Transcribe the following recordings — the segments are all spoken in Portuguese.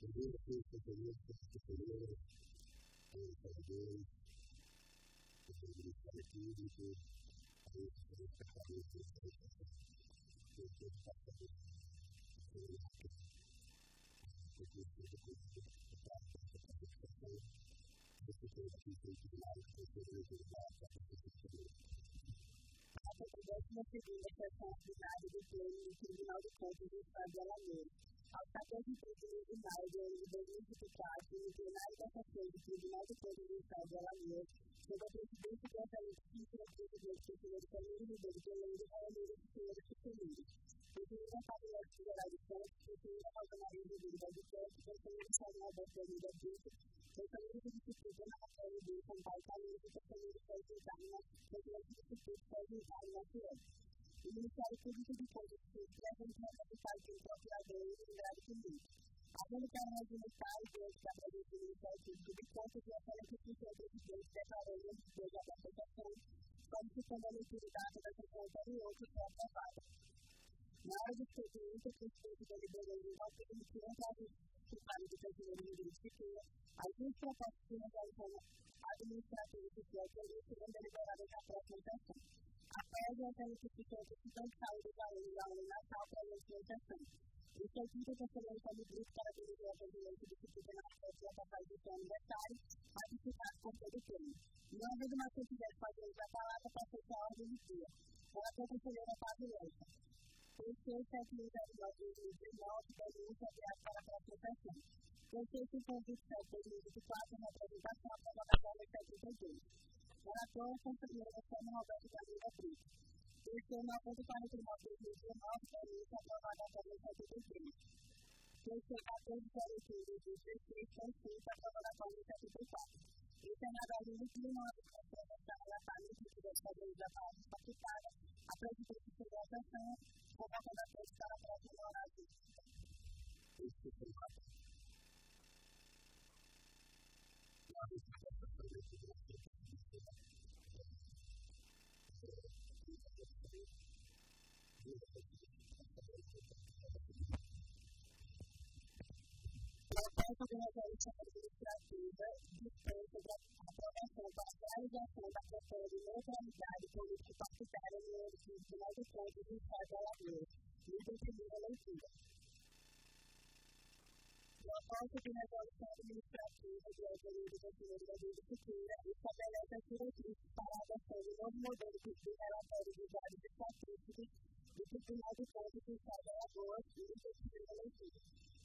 A 32ª sessão ordinária do Pleno do Tribunal de Contas do Estado de Alagoas, aos 14 de maio de 2024, no plenário da sessão do Tribunal de Contas do Estado de Alagoas, sob a presidência do orçamento do conselheiro Camilo Ribeiro de Holanda, Alagoas e senhores conselheiros. Presidente da Faculdade Federal de Santos, presidente da Rosa Maria Ribeiro da Vitória, conselheiro estadual da Família Brito, conselheiro do Instituto na Matéria de São Paulo, Camilo, conselheiro Sérgio na Presidente do Instituto Sérgio na FIES. O Ministério Público de Contas do representante do Estado de Procurador e Livrado Público. Havendo para o Estado, diante da presença do Ministério Público de Contas e a solicitação do presidente declarando a despesa da aplicação, solicitando a leitura da ata da sessão anterior que foi aprovada. Na hora do expediente, o presidente deliberou em voto de confiança ao Secretário de Brasileiro de Justiça, as duas propostas de resolução administrativa que se autorizam serão deliberadas na próxima sessão. Após a certificação do Instituto de Saúde dos Alunos da Natal para a sessão. O Instituto Conselheiro Fábio Brito caracterizou a presidência do Instituto na Festa da Paz do seu aniversário, participado por todo o pleno. Não havendo mais quem quisesse fazer uso da palavra, passou a ordem do dia. Relator conselheira Fábio Leite. Prefeito 7.009 denúncia aberta para a próxima sessão. Prefeito 527.2024, representação aprovada pela 72. Relator conselheira Sônia Roberto Camila Brito. Prefeito 9.49.2019, denúncia aprovada pela 73. Prefeito 14.015.2016, consulta aprovada pela 74. O senador Júlio Climão, a representação da família que deve fazer uso da palavra estatutária, a presidência de sessão, convocando a todos para a próxima horário. Proposta de resolução administrativa dispensa da aprovação para a realização da campanha de neutralidade político-partidária no âmbito do Tribunal de Contas do Estado de Alagoas, livre em primeira leitura. Proposta de resolução administrativa de autoria do conselheiro da Agricultura estabelece as diretrizes para a adoção de novo modelo de relatório de dados estatísticos do Tribunal de Contas do Estado de Alagoas, livre em primeira leitura.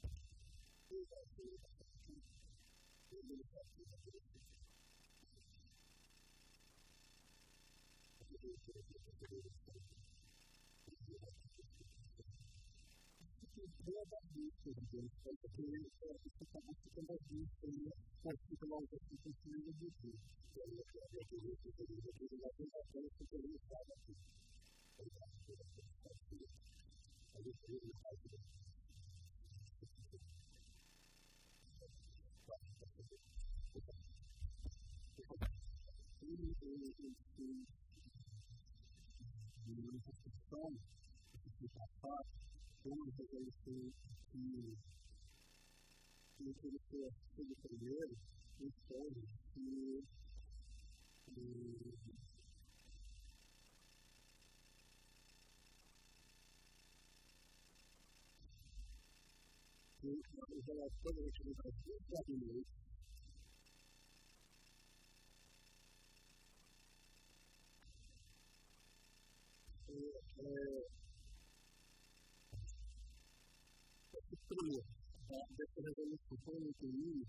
Uma resolução que ofereceu a tudo primeiro, então, que o relator da atividade do gabinete primeiro, dessa resolução foi entendido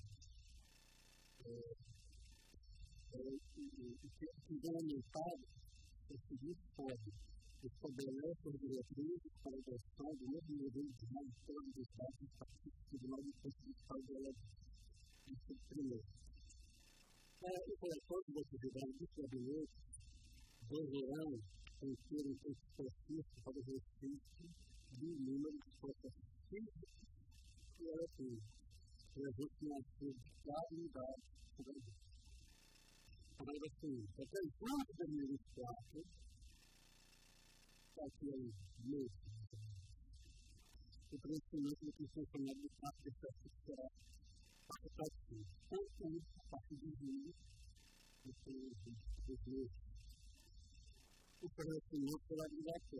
que fundamentado o seguinte ponto, estabelece as diretrizes para a adoção do novo modelo de relatório dos dados estatísticos do Tribunal de Contas do Estado de Alagoas. Isso é primeiro. O relatório da atividade do gabinete deverão conter um texto específico para o respeito do número de processos físicos que ela tem. E a gente não tem claro e dado para isso. Parágrafo 1. Até o ano de 2024, aqui é o mês, o crescimento do funcionário do Estado de Estado o conhecimento pela obrigação.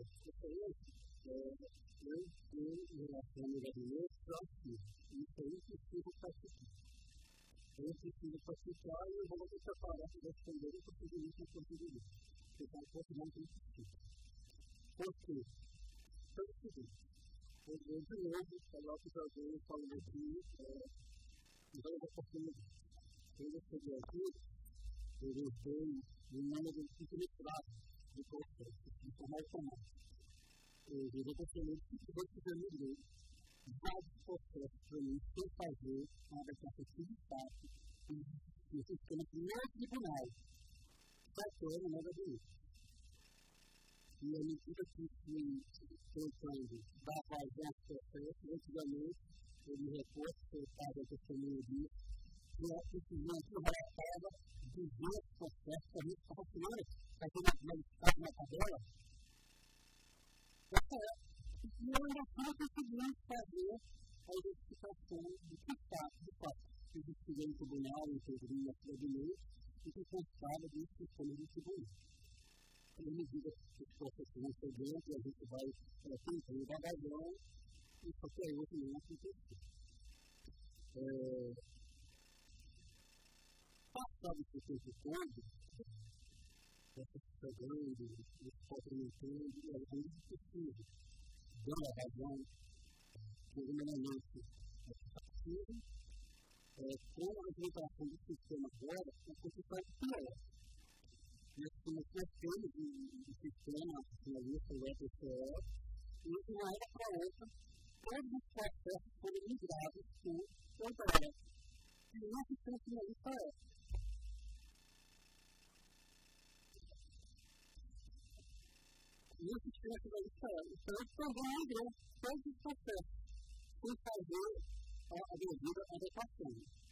Eu tenho em relação ao gabinete proativo. Isso aí preciso participar. Eu preciso participar e eu vou me preparar para responder o procedimento que eu consegui. Porque está um pouco mais difícil. Por quê? Pelo seguinte, eu de novo coloco para alguém falando aqui, então eu vou oportunidade. Quando eu cheguei aqui, eu voltei de número infiltrado de processo, de forma automática. Eu vou oportunidade que vou te ver vários processos para mim, sem fazer uma adequação física e o sistema de meu tribunal, tratando nada disso. E à medida que fui tentando dar vazão aos processos, antigamente, eu me recordo que eu estava testemunho disso, que eu simplesmente relatava 200 processos para mim, que estava fazendo uma listagem na tabela. E eu ainda não consegui fazer a identificação do que está, de fato, que existia em tribunal, em teoria, e que constava do sistema de tribunal. À medida que os processos vão chegando, a gente vai tentando devagar, e qualquer outro não aconteceu. Passado esse tempo todo, essa chegando, esse complementando, e às vezes possível, dando a razão, que humanamente é possível, com a implementação do sistema agora, a condição pior. Nós temos de sistema nacionalista, o EPCE, e de uma hora para outra, todos os processos foram migrados para o agora. E não se tem nacionalista é. E o sistema nacionalista é. Então, também migrou todos os processos, sem fazer a devida adequação.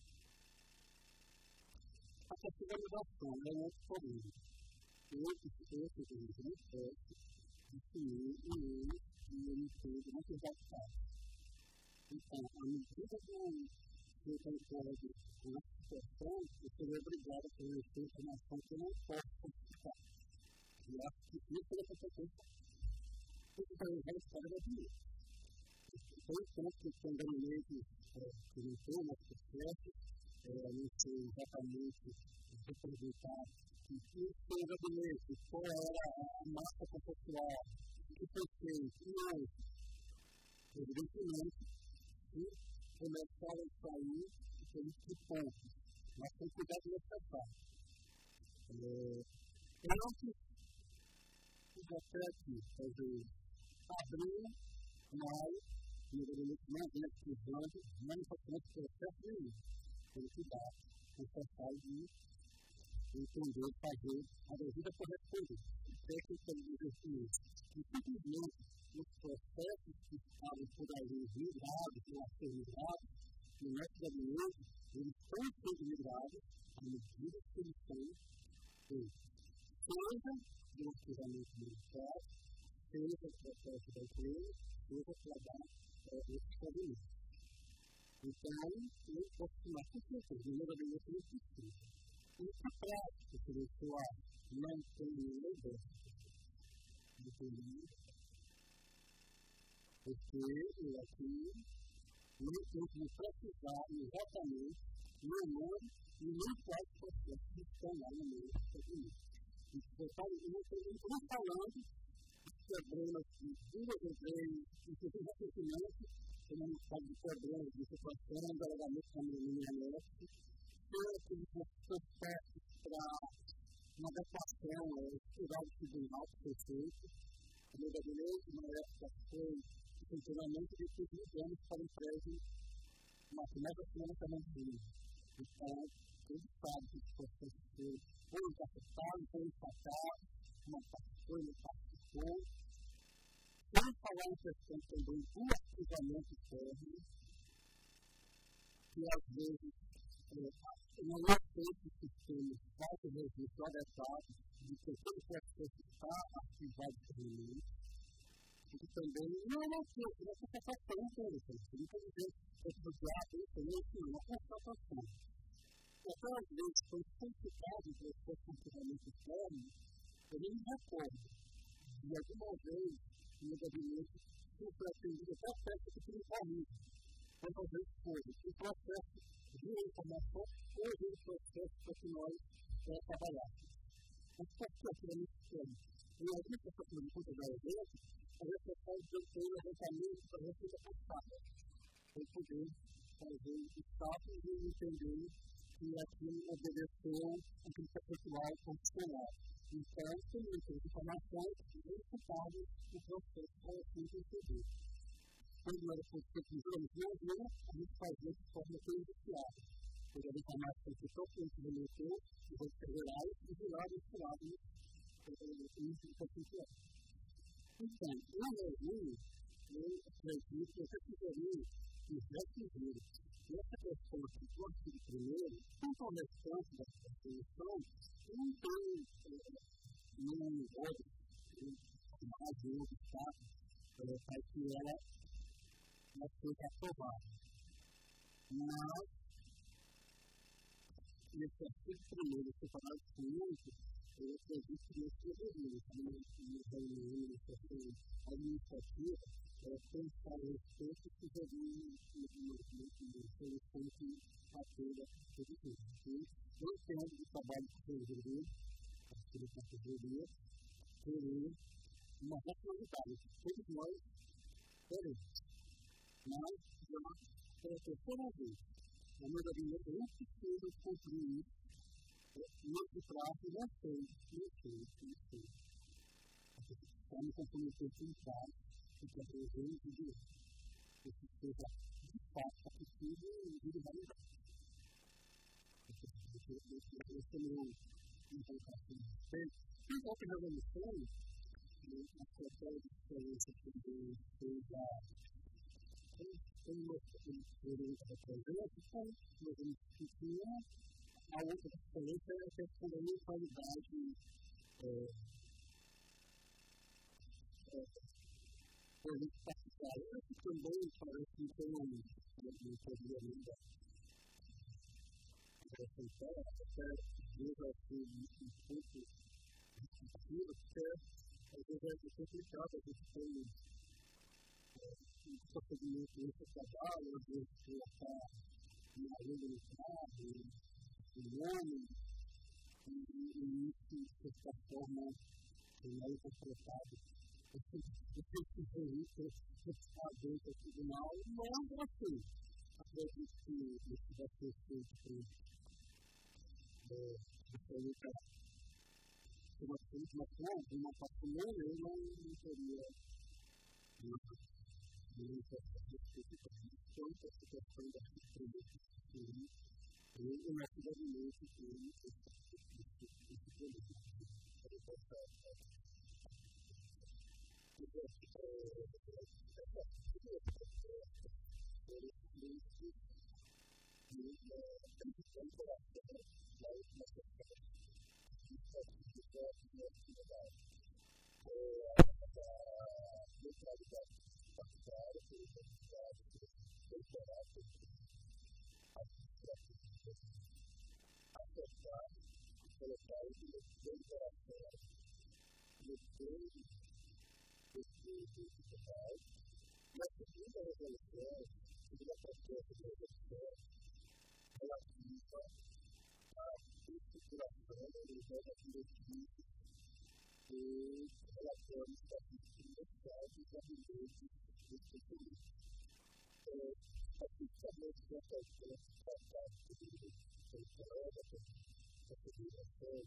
A partir da migração é um outro problema. Esse processo definir e ele fez uma coisa. Então, à medida que eu concordo com essa situação, eu seria obrigado a conhecer informação que eu não posso certificar. E acho que isso é a competência que eu vou usar a história da vida. Então, enquanto que tem gabinetes que não tem mais processo, não sei exatamente representar o que foi o gabinete, qual era a massa conceptual, o que foi feito, e hoje, evidentemente, se começaram a sair pelos pontos, mas com cuidado necessário. Antes, os aspectos, talvez, abril, maio, no gabinete não vem precisando, não importante processo nenhum, pelo cuidado necessário de entender, fazer a devida correspondência. Técnica de investimento. E simplesmente os processos que estavam por ali migrados, ou a ser migrados, no nosso gabinete, eles estão sendo migrados à medida que eles são feitos. Seja do arquivamento militar, seja do processo da empresa, seja para dar esses gabinetes. Então, eu posso tomar com certeza, no meu gabinete não precisa. E que prática intelectual não tem nenhuma ideia de tudo, porque eu aqui não tenho que precisar exatamente no nome e nem quais processos que estão lá no meu gabinete. Eu estou falando dos problemas de duas empresas, inclusive recentemente, como a gente sabe de problemas de situação, de alagamento da minha net, aqueles processos para uma adequação ao estudado tribunal que foi feito. O meu gabinete, na época, foi o funcionamento de 15 anos para um prédio na primeira semana também. Então, ele sabe que os processos foram captados, foram empatados, uma participou, não participou. Sem falar em questão também do arquivamento externo, que às vezes não é feito sistemas de registro adequado de que todo processo está arquivado externamente. E também não é feito, não é constatação interessante. Muitas vezes, refugiado, isso não é uma constatação. Até às vezes, foi simplificado o processo duas coisas. O processo de informação ou o processo para que nós trabalhamos. Mas por que aquilo é sistema? E a gente está fazendo conta da evento, a gente faz o levantamento para a receita passada, para poder fazer o status e entender que aquilo obedeceu o princípio pessoal condicional. Então, tem muitas informações verificadas no processo para assim entender. Quando era possível que os não a gente fazia de forma prejudicial. Porque a informação que só tem que remeter, os outros federais, e virar esse lado no potencial. Então, na reunião, eu acredito que eu sugeri que já surgiram essa questão do artigo primeiro, tanto a resposta da Constituição, não tem nenhum outro, mais de outro Estado, para que ela seja aprovada. Mas, nesse artigo primeiro, separado de muito, eu acredito que nesse deveria, no reunião administrativa, pensar a respeito e sugerir uma solução que atenda todo mundo. Eu entendo do trabalho que eu resolvi, a Secretaria, ter uma racionalidade. Todos nós queremos. Mas, pela terceira vez, a meu gabinete não precisa cumprir isso. Nesse prazo, não sei. Para me comprometer com o prazo, que é presente de hoje. Que seja, de fato, possível e de validade. Esse é meu invocação de respeito. Tem outra resolução, a estratégia de diferença que fez a uma representação, nós vamos discutir a outra diferença é a questão da neutralidade política partidária, que também parece que tem um problema da Assembleia, até mesmo assim, um pouco discutido, porque às vezes é complicado, a gente tem um procedimento de trabalho, às vezes colocar uma renda no carro, um nome, e isso, de certa forma, não é completado. Eu preciso isso, está dentro do tribunal, mas assim, acredito que isso vai ser feito por uma patrimônio, eu não teria muita especificação para essa questão da distribuição e o nosso gabinete tem esse problema. Na segunda resolução, a proposta de resolução relativa à estruturação da diretriz e relatórios da universidade e gabinete especialista. Especificamente, a questão da parte da federação,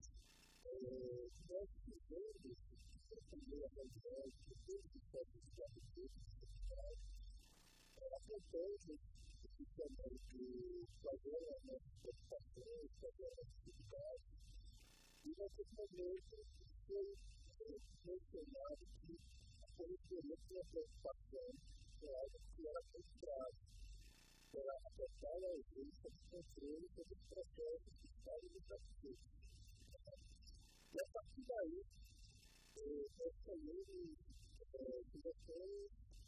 nós fizemos a primeira reunião de todos os sócios de gabinete especial, apontando especialmente fazer as nossas preocupações, fazer as atividades, e nesse momento foi mencionado que a polícia tinha preocupação com algo que era muito grave, que era a total ausência de controle sobre os processos fiscais e administrativos. E a partir daí, nós também tivemos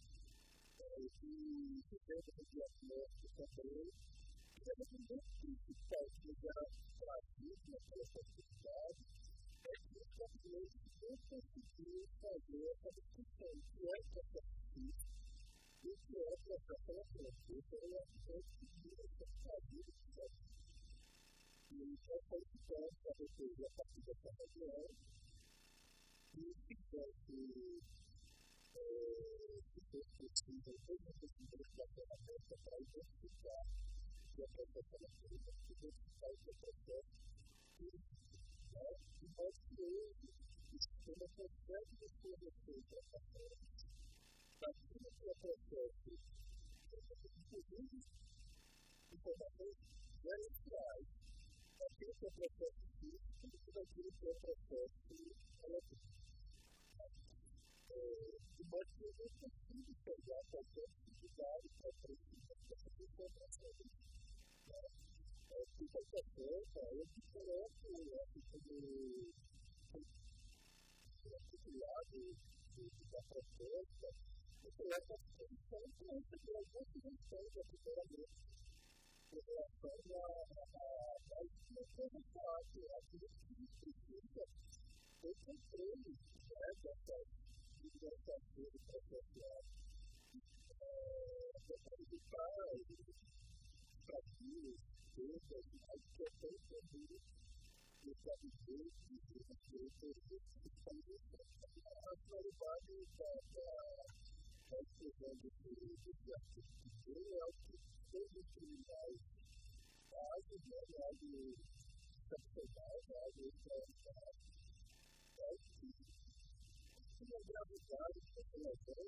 de sujeito de diagnóstico também, que era um dos principais que era trazido naquela atividade, é que os brasileiros não conseguiram fazer essa discussão, que é o processo físico, que é a processo eletrônico. Isso é a vida. E então, foi o que a defesa a partir dessa região e que precisa toda a pesquisa de ferramenta para identificar o processo eletrônico, identificar o processo e pode ser o sistema consegue esclarecer essa ferramenta. Partindo do processo, inclusive, informações gerenciais, aquilo que é processo físico e daquilo que é processo eletrônico. De modo que eu consigo pegar qualquer dificuldade para essa informação. Se qualquer coisa, eu te coloco criado da proposta, eu coloco a disposição para receber algumas sugestões da primeira vez em relação à explicação do fato, aquilo que precisa ter controle dessas iniciativas processuais, para evitar desafios, as questões também do estabilidade e do respeito a finalidade da exclusão desse artigo é o que todos os criminais fazem, algo excepcional, algo extraordinário. E a gravidade da população,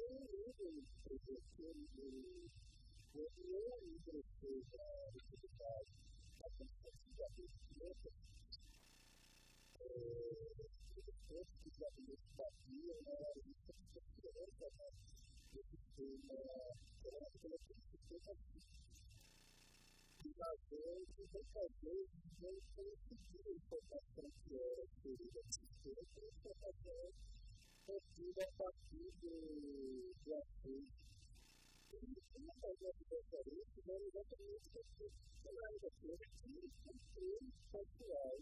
eu ingressei na atividade da consciência da ciência, que já me batia na lista de segurança, do sistema e às vezes, muitas vezes, não conseguia a informação que era querida de sistema, a informação obtida a partir do assunto. E uma das referências era exatamente isso. Ela era daquele que controle pessoal,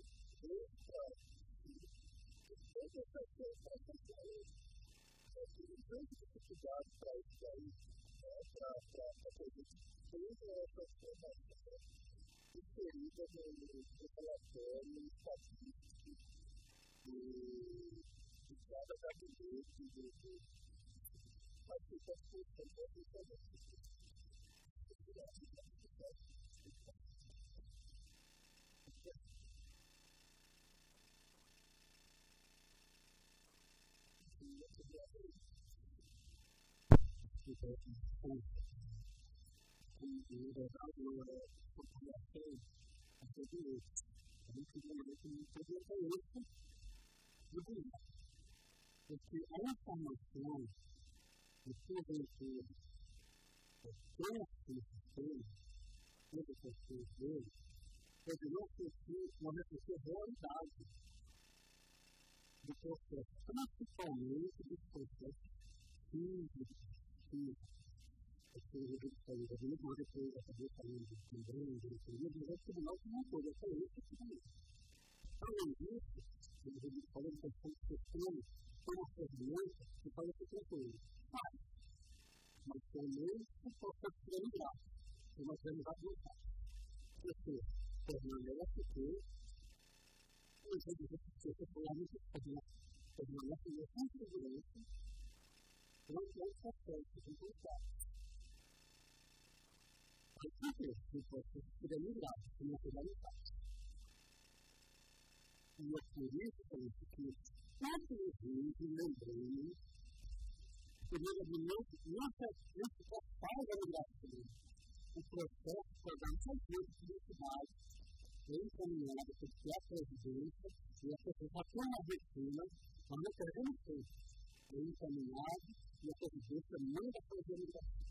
todas essas coisas são grandes dificuldades para isso daí, para que a gente tenha essas informações inseridas no relatório estatístico de cada gabinete mas que está funcionando porque a informação de toda a empresa, toda a pessoa dele, poderia ser uma realidade do processo, principalmente dos processos físicos, a gente pode depois acabou falando de também, mas é tribunal que não pode fazer isso também. Além disso, ele falou de questão de sistema, como ferramenta, que pode ser tranquilo. Mas também o processo de lembrar, uma realidade não faz. Porque permanece que o jeito de ser popularmente permanece na insegurança, não é o processo de encontrar. Aqui o processo de lembrar, que não será lembrar. E é por isso que tanto os vídeos lembrando, primeiramente, não se faz a ligação. O processo para dar um conjunto de identidade encaminhado porque a presidência e a pessoa já tem uma rotina, mas não queremos ser encaminhado e a presidência manda fazer a ligação.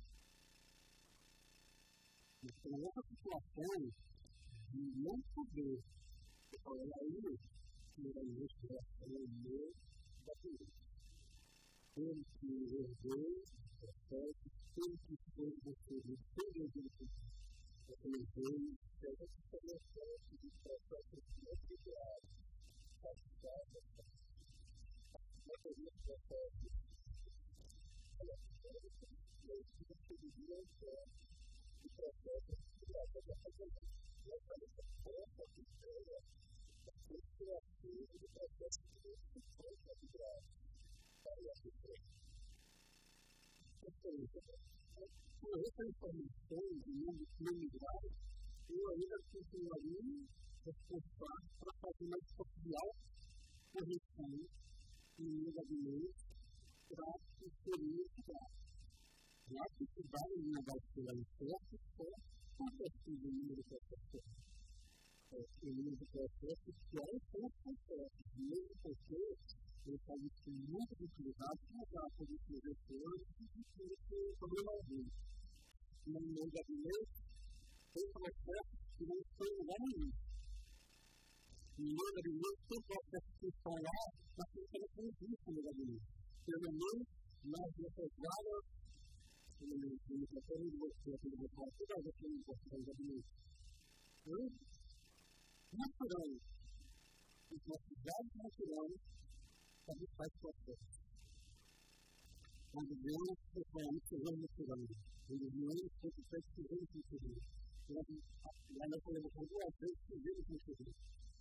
Então, essa situação de não poder olha aí, que era a investigação da política. Ele que herdou o processo, ele que foi deferido, todo o direito da eleição, essa situação de processo de atividade, participado, a teoria do processo, essa informação de migrar, eu ainda continuaria responsável para fazer uma social correção em meu gabinete para inserir esse dado. Lá que se dá em uma bactéria certa, só compartilha o número de processos. O número de processos que é os processos, mesmo porque ele pode ser muito utilizado para usar a política de retorno e esse problema dele. No meu gabinete, tem processos que não estão em lugar nenhum. No meu gabinete, tem processos que estão lá, mas que não existe no gabinete. Pelo menos, nas nossas vagas, pelo menos, no tratando de você, aquele local, toda vez que eu não posso fazer o gabinete. Misturando os nossos dados naturais, a gente faz processo. Quando vemos, realmente se vê misturando. Quando vemos, sempre faz se vê misturando. Lá na colaboração, duas vezes se vê misturando.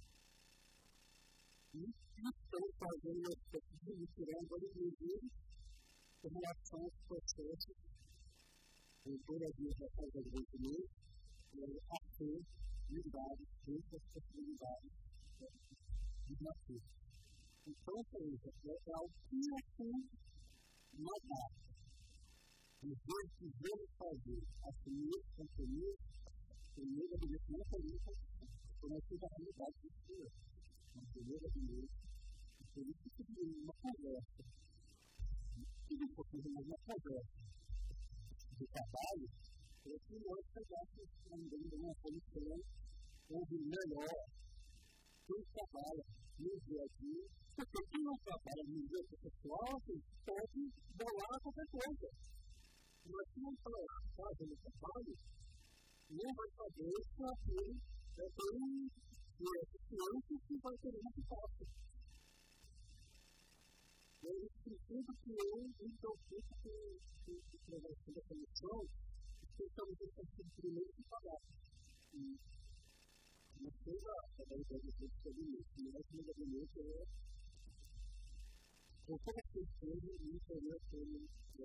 E estamos fazendo as pessoas misturando, inclusive, com relação aos processos, em todas as legislações do desenvolvimento, a ser lidados dentro das possibilidades normativas. Então, é algo que assim não dá. Os dois que devemos fazer, assumir esse compromisso, primeiro, a direção política, conhecida a realidade do Senhor. Na primeira vez, por isso que tem uma conversa. E depois de uma conversa de trabalho, é que nós chegássemos também de uma comissão onde melhor quem trabalha no dia a dia, porque quem não trabalha no dia pessoal pode bolar qualquer coisa. Mas se não está fazendo trabalho, não vai saber se aquele é eficiente que vai ter muito fácil. Eu preciso que eu identifique que a prevenção da comissão, especialmente no sentido primeiro de pagar. Não seja a realidade do gabinete, mas o gabinete é com toda a certeza e entender como é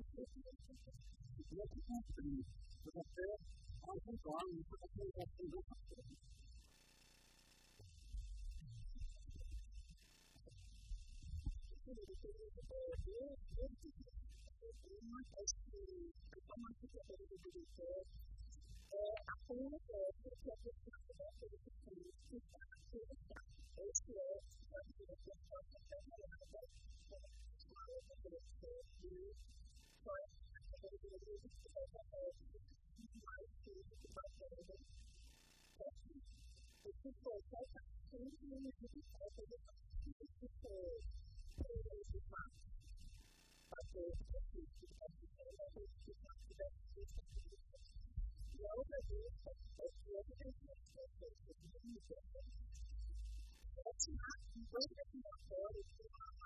que cumprir, mas até ajudar isso a realização do papel. Uma coisa que eu estou muito preocupada com apenas porque a pessoa da educação que está acreditada. Esse é a direção da trabalhada com a educação e com a educação que vai fazer mais que vai fazer o que for feita sempre no digital da educação. O que for de fato fazer o que vai fazer e a outra vez, que eu tenho que fazer um bom relatório de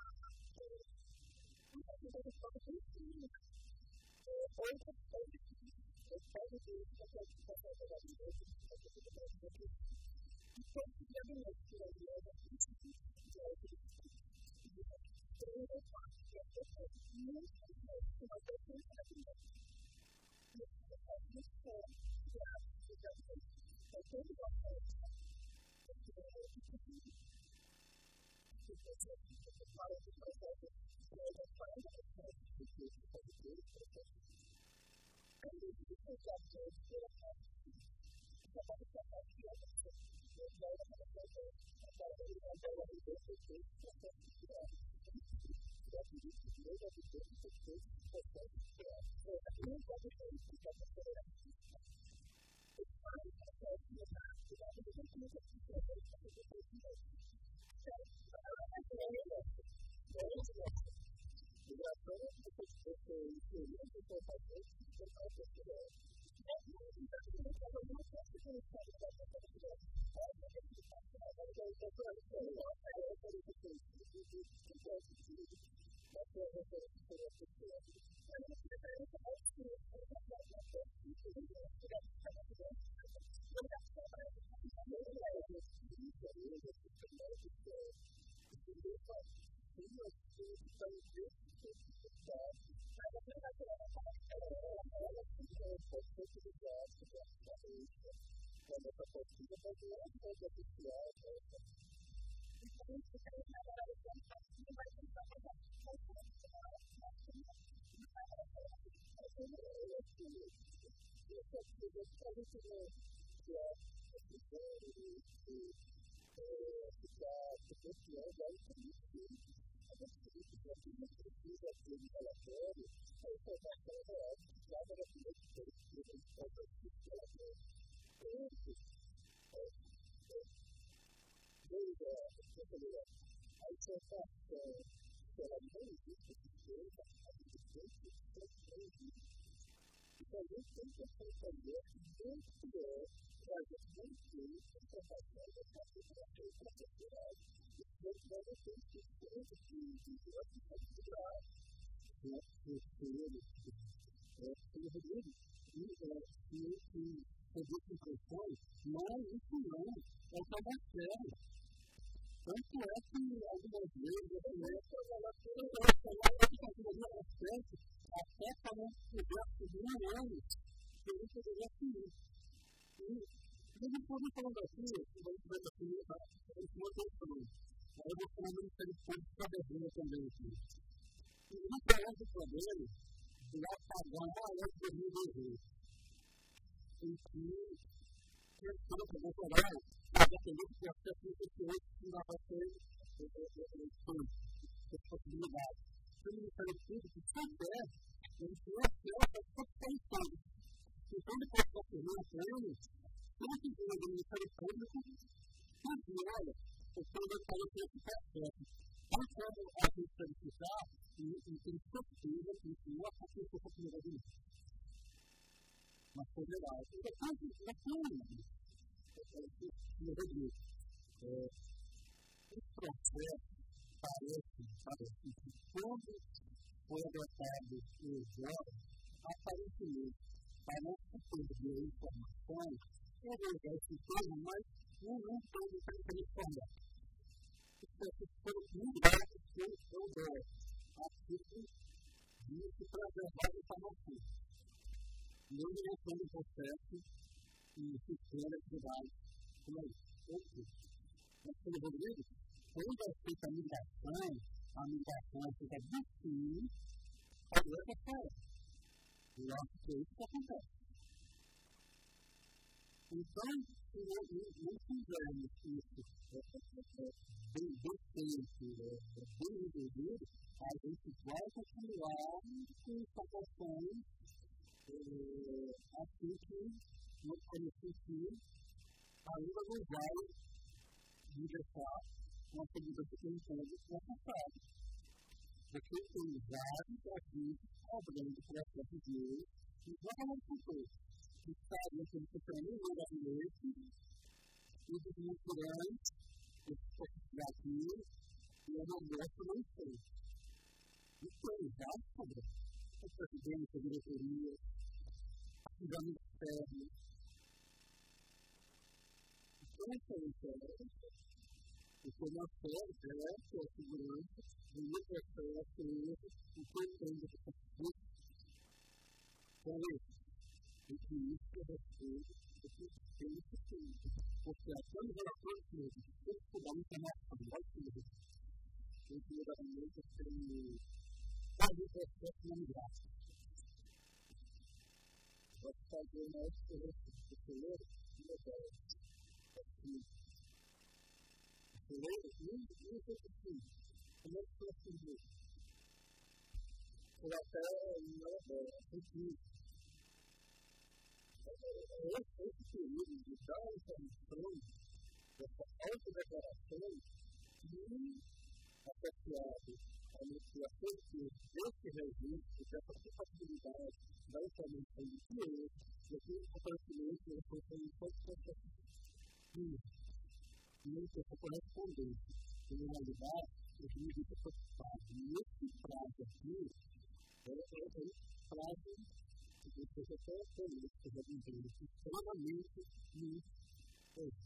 uma coisa que pode ser ensina. Outra coisa que eu pego disso, que eu posso fazer da vida, e tem que ter uma história da instituição, extremamente muito forte.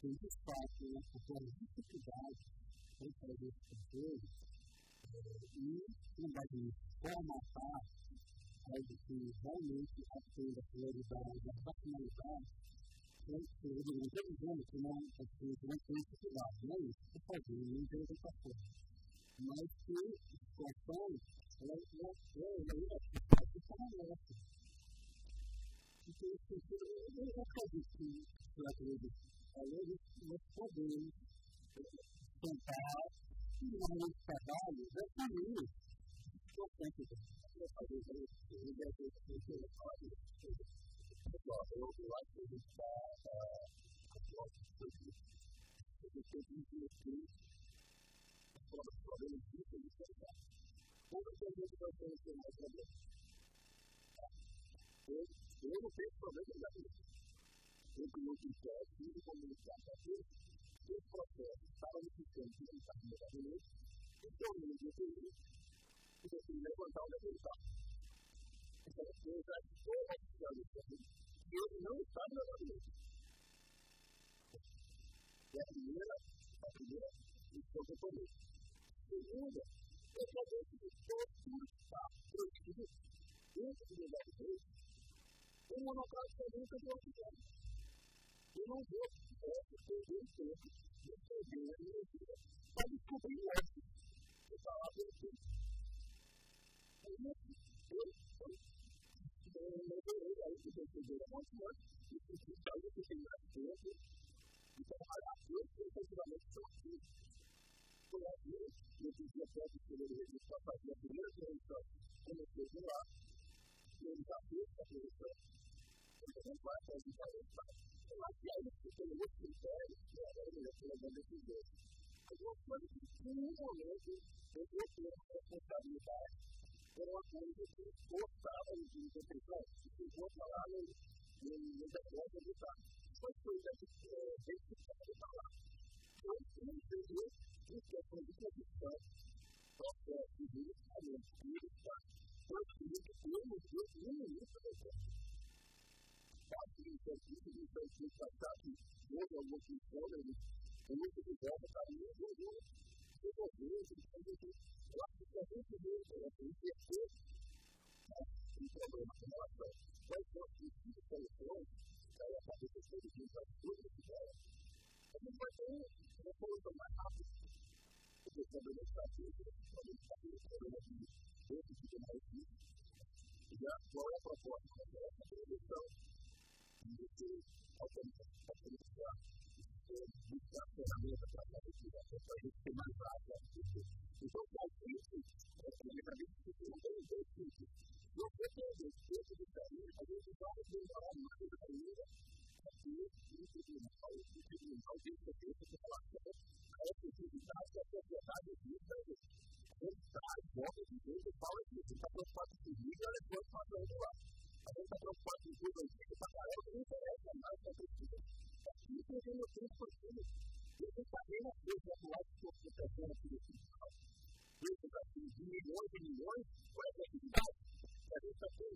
tem de fato uma dificuldade para fazer esse controle e, com base nisso, formatar algo que realmente atenda a prioridade da racionalidade, eu não estou dizendo que não tem dificuldade, não é isso, por favor, não tem outra forma. Mas que a situação, ela está nessa. Porque nesse sentido, eu não acredito que nós podemos tentar e no trabalho da família. Importante eu fazer isso, eu acho que a gente está eu não tenho problema da vida. Eu tenho que ter comunicar com aquilo, esse processo estava no sistema que não está no gabinete, e pelo menos eu tenho que você levantar o levantar. Então, eu já estou oficiando isso aqui, e ele não está no gabinete. É a primeira lição que eu tomei. Segunda, eu também que todo está proibido dentro do gabinete, o monocrático também está preocupado. Eu não vou perder o tempo de perder a energia para descobrir isso. Eu falar pelo tempo. Eu melhorei aí que eu percebi a confiança e que eu saí que tem mais tempo e trabalhar efetivamente com aquilo. Foi aquilo que eu tinha feito para fazer a primeira transição. Quando eu cheguei lá, eu já fiz a transição. Eu não vai fazer a transição. Eu acho que aí você tem outros critérios que é a melhor da decisão. Algumas coisas que, em um momento, eu vou ter uma responsabilidade por uma coisa que gostava de interpretar, que eu vou falar no decreto de estar. Só coisa que verificada de falar. Eu entender que questão de condição, processo de julgamento, e ele está transferido pelo ministro do Exército. Aqui, então, que passar que houve alguma função, o ministro do Exército está ali, eu vou desenvolver, eu acho que a gente vê um problema com relação quais são as possíveis soluções, daí a cabeça de todas as ideias, a gente vai ter uma solução mais rápida. Porque o problema está aqui, o problema de outro tipo mais difícil. E qual é a proposta dessa prevenção? Isso automatizar buscar ferramentas para a gente ter mais prática. Então, o alcance é completamente difícil. Não tem tempo de sair, a gente vai melhorar mais ainda aqui no tribunal de justiça com relação a essa atividade que a sociedade vista traz, volta de vez e fala que você está preocupado com o vídeo, ela é preocupada com o lado. A gente está preocupado com o vídeo antigo, para caramba, não interessa mais para a pesquisa. Aqui tem um tempo contínuo. E a gente está vendo as coisas atuais que estão acontecendo aqui no tribunal. Isso daqui de milhões e milhões, qual é a atividade? A gente está tendo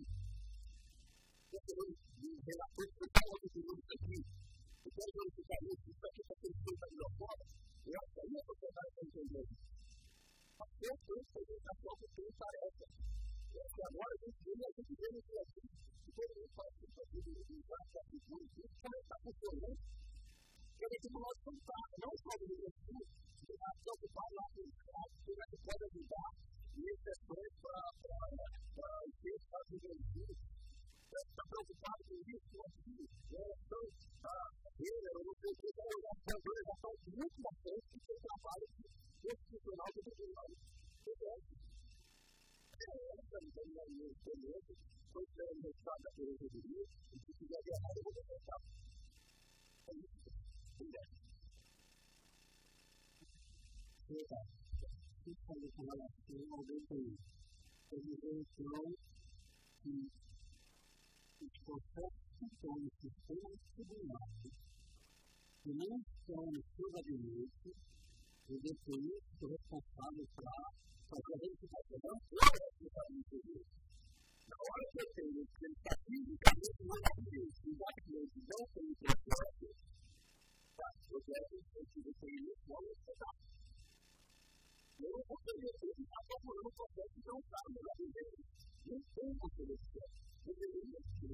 relações que estão acontecendo aqui. Eu quero verificar isso aqui está sendo feito da melhor forma. Eu acho que aí a sociedade está entendendo. Mas eu tenho que fazer essa forma que tem tarefa. E agora a gente vê no dia a dia. E todo mundo faz isso aqui, e vai estar seguro, e como está funcionando. E a gente não pode contar, não só no Brasil, mas está preocupado lá com o Estado, que a gente pode ajudar em exceções para os Estados Unidos. Está preocupado com isso, com aquilo, em relação a gênero, não sei o que, as organizações muito bastantes que tem trabalho institucional do tribunal. Essa não tem nenhum experiência, foi o resultado da corregedoria, e se quiser de errado, eu vou começar. É isso. Isso faz com relação ao DPI. Quer dizer, então, que os processos que estão no sistema tribunal, que não estão no seu gabinete, o DPI é responsável para fazer a verificação. Não pode aplicar no interior. Na hora que eu tenho que ele está fisicamente no gabinete, e o gabinete não tem processo, eu quero que você tenha como estudar. Eu não vou querer que ele está procurando um processo que não está no lugar dele. Não tem como ele quer. Eu deveria ter.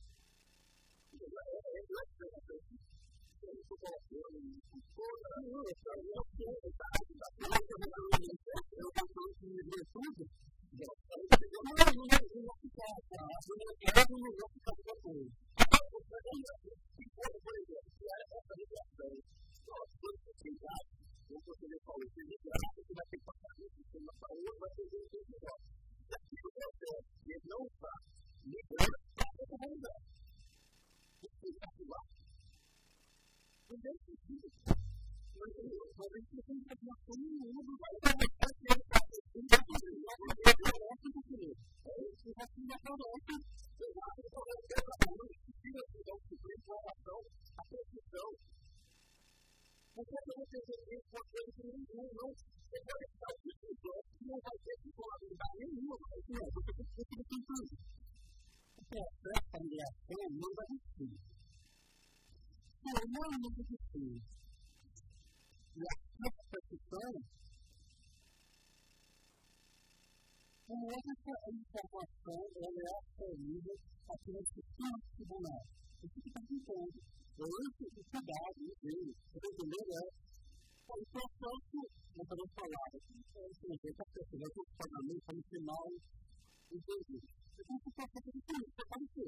Como essa informação ela é aferida aqui no sistema tribunal. O que está acontecendo? Esse cuidado dele, o brasileiro é o processo, não podemos falar, essa pessoa que o pagamento no final, entendi. Então, esse processo de tudo, isso aconteceu.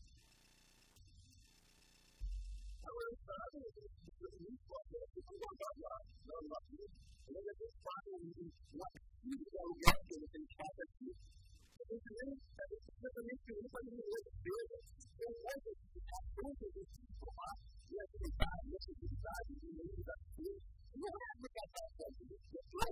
Agora, o Estado, muito forte, é que o governo lá, ele é muito fácil, uma pesquisa de aluguel que ele tem feito aqui. A gente também tem uma despesa, tem outras ações de se informar e acreditar nessa atividade de meio da pesquisa. Não é aplicação da pesquisa,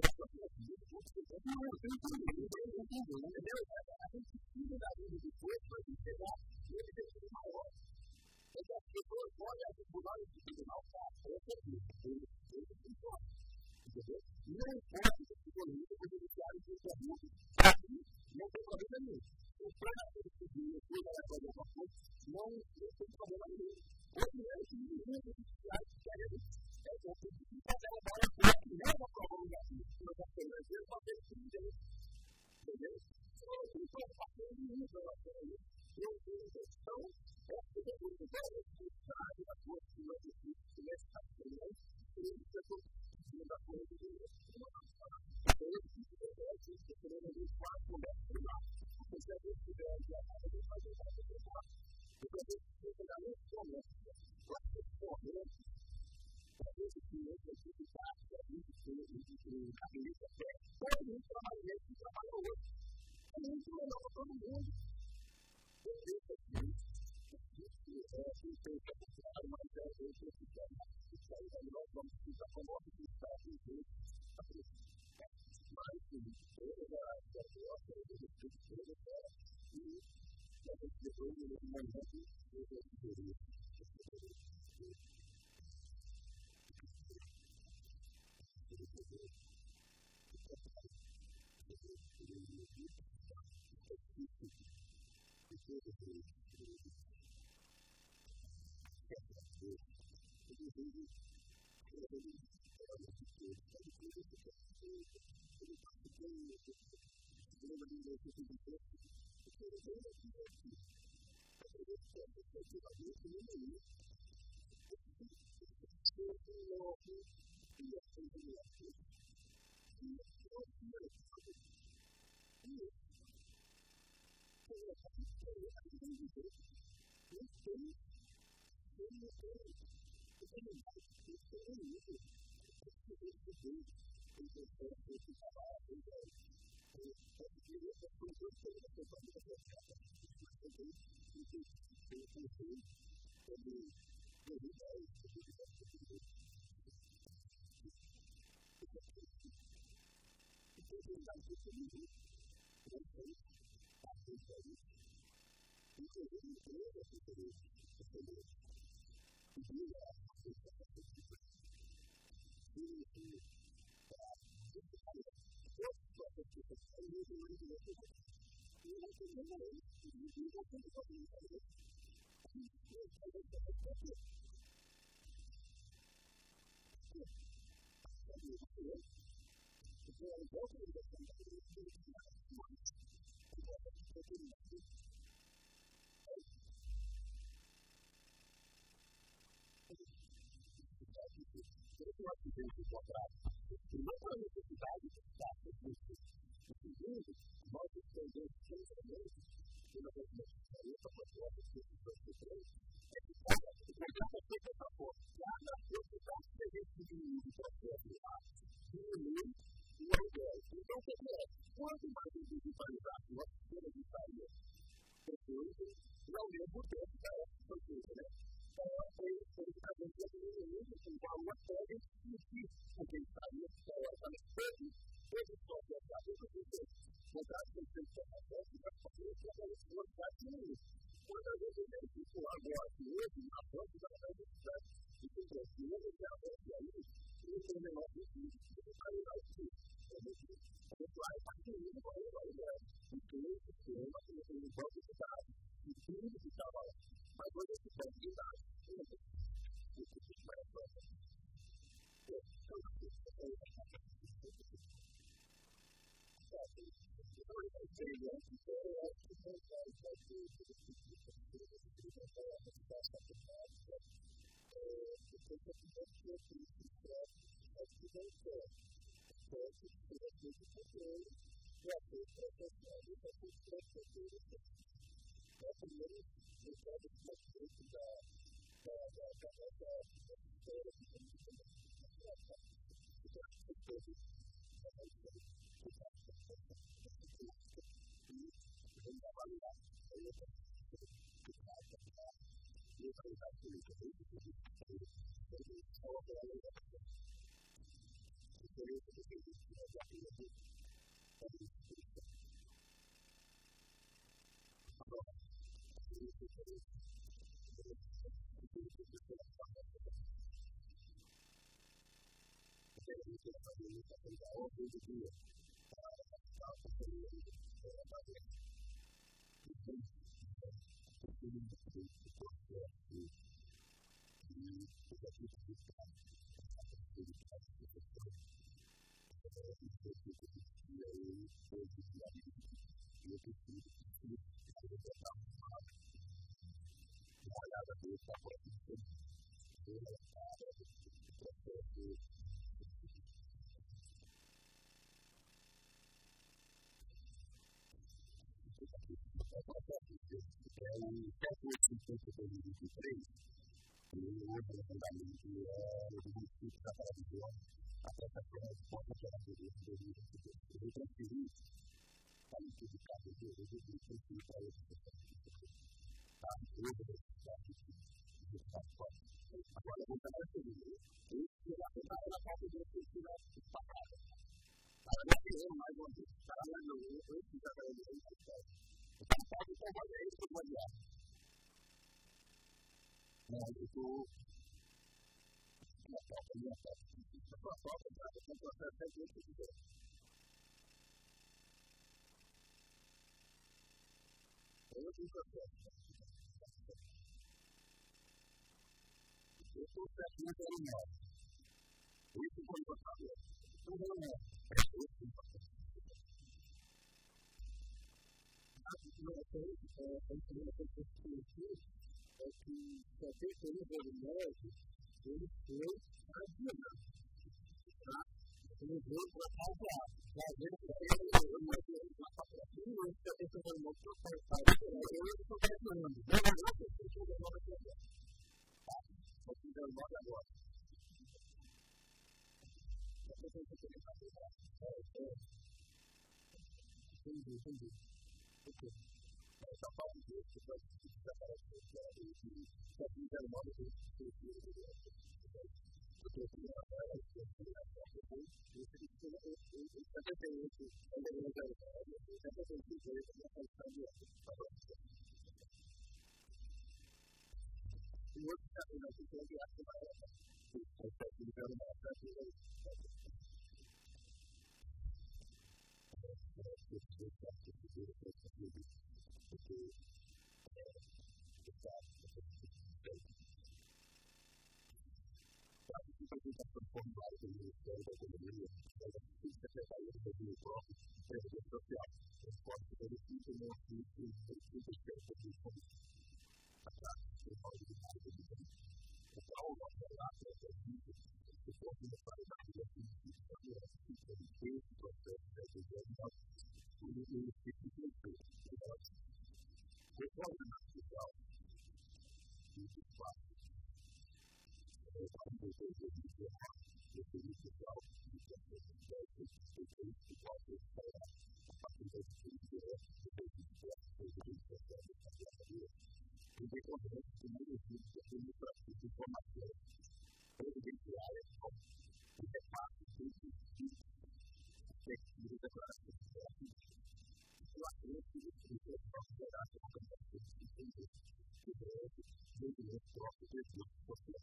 entendeu? A gente precisa da vida de coisas para a gente chegar no objetivo maior. Porque as pessoas olham as dificuldades do tribunal para ele funciona. Entendeu? Não importa se for político, o judiciário que é muito fácil, não tem problema nenhum. O prazo de seguir, o que vai fazer uma coisa, não tem problema nenhum. Hoje é que o judiciário quer fazer uma bola forte, não uma prolongação, mas a prolongação para ter que entendeu? Não tem preocupação nenhuma em relação a isso. Eu tenho questão, essa é muito bela, que sabe a coisa que nós precisamos começar a fazer, e isso é tudo da coisa de Deus. Então, eu preciso de Deus, que querendo ver quase como é que lá. Porque se a gente tiver aqui a casa, a gente vai tentar fazer lá. Porque a gente tem que dar muito comércio. Para ser correto, para ver se tem outra atividade, para ver se tem cabeça até, todo mundo trabalha nesse que trabalha hoje. É muito melhor para todo mundo. Eu vejo aqui, tem que acontecer, mas é o que eu quero. Nós vamos precisar como o que está aqui, mas ele vai ter a nossa educação e a gente depois de um momento apresentação formulária do Ministério da Economia, da Secretaria do Governo Próprio, Previdência Social, Transporte Verifica no artigo 37 do Código. A prática do Código de Economia. Então, o nosso relato é que o Código de Qualidade da Administração esse processo de desenvolvimento do município de Leitura. Reforma nacional e de fato, o Código de Economia do Serviço Social e de Administração do Serviço Público a partir da estrutura do Serviço Social e da Administração em decorrência do município de administração de informação previdenciária e repasse de de declaração de voto, o acordo de distribuição geral de organizações de entender que deve desenvolver próprio recurso social.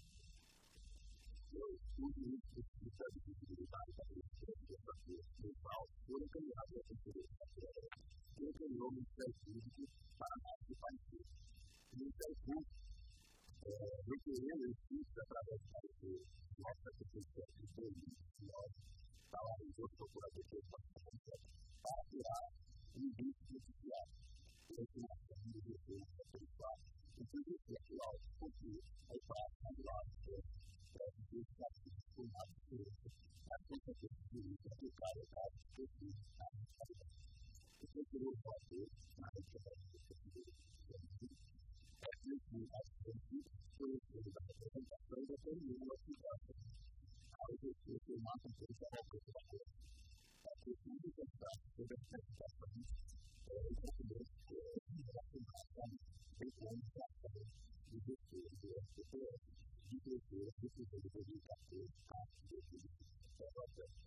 Os ministros de visibilidade da administração local foram encaminhados à Conferência Nacional e encaminhou o Ministério Público para a análise do parecer. O Ministério Público, requerendo a justiça através do parecer, nossa Constituição de 2019, salários dos procuradores para tirar o indício judiciário de regulação do governo atual, o serviço atual, porque é para anular os legislativos formados por as consequências jurídicas aplicadas ao caso de perfil da responsabilidade. O procurou fazer na representação do Conselho é que as pessoas conhecidas da representação determinam a situação ao exercer o máximo que eles alcançam da coisa. A questão de pensar sobre a representação é um documento relacionado com a administração do gestor do SPTF de crescer do setor de 2014 a 2017.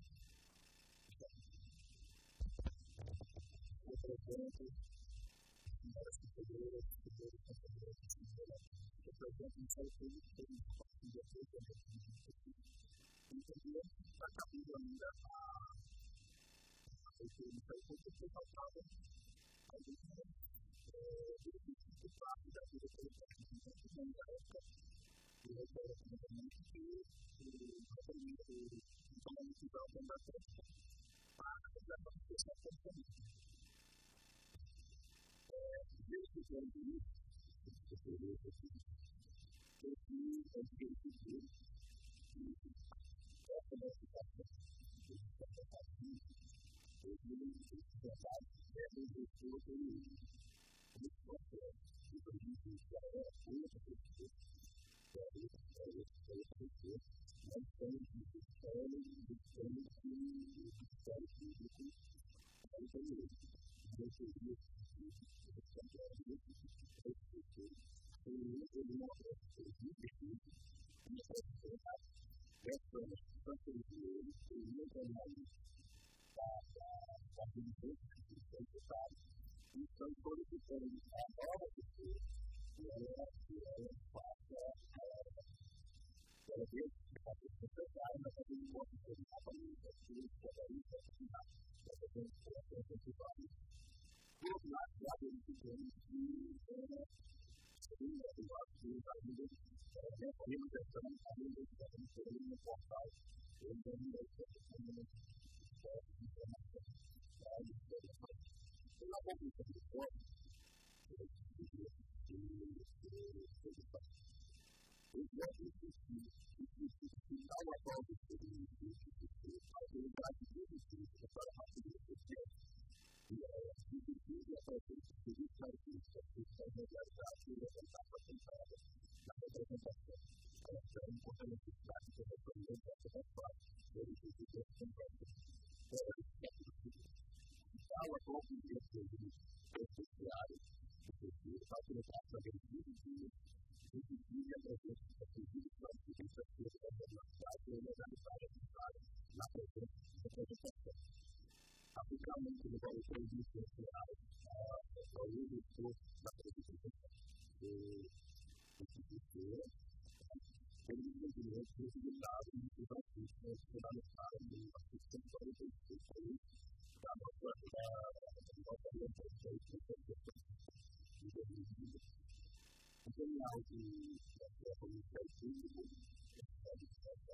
Representa senhoras conselheiras, senhores conselheiros, representa o Ministério Público que tem uma partilha de entender a caminho ainda a Ministério Público foi faltada a gente verifica parte da vida política da época e requer que o comandante da organização para a realização dessa política. Desde que eu vi esse período aqui, eu vi a gente essa notificação de partida, ele deve investir no processo de produzir a outra pessoa, mas tem que ser então, quando você tem a nova pessoa, ela passa ela vê que a pessoa vai mas fazer um monte de coisa para a política da vida, para fazer uma coisa que vai. Por outro lado, a gente tem que eu acho que ainda a limitação, a limitação no portal, eu tenho informação. Uma condição de forma, eu gosto de dar uma prova de autoridade de para a partir do processo. E a presença de a realidade e levantar a sentada na representação. Ela é uma necessidade de representar a situação, verificar a situação. Há uma convivência especial para colocar a verificação de a presença da política para que essa seja a legalidade e a legalidade aplicada na presença da representação. Aplicamente, no valor previdenciário, ao uso da previdenciação institucional, ele deveria ser utilizado em situações fundamentais no artigo 146 da nossa orientação de 2020. Então, em algo da Ministério Público,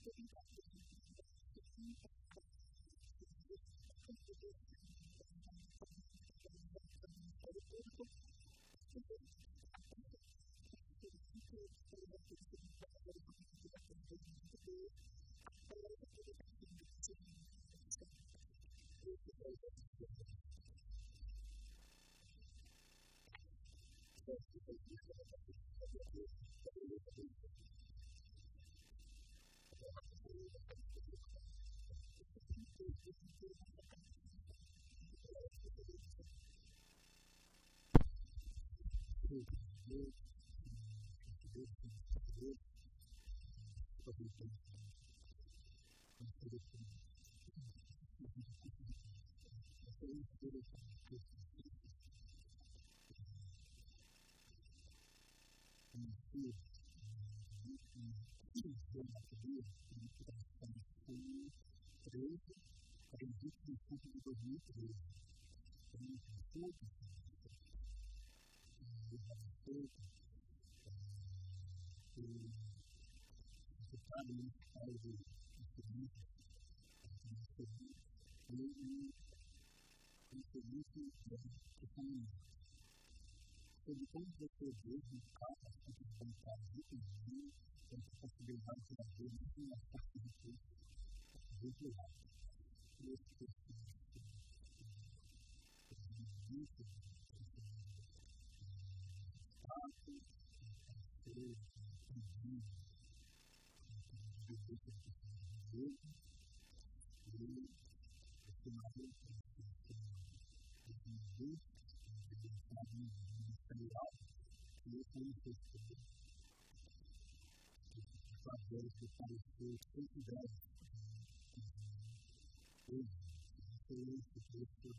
Sobre como você vê no carro, a questão de a possibilidade de fazer isso na parte de tudo, muito legal. E esse tipo de fazer esse parecer sempre deve ser esse texto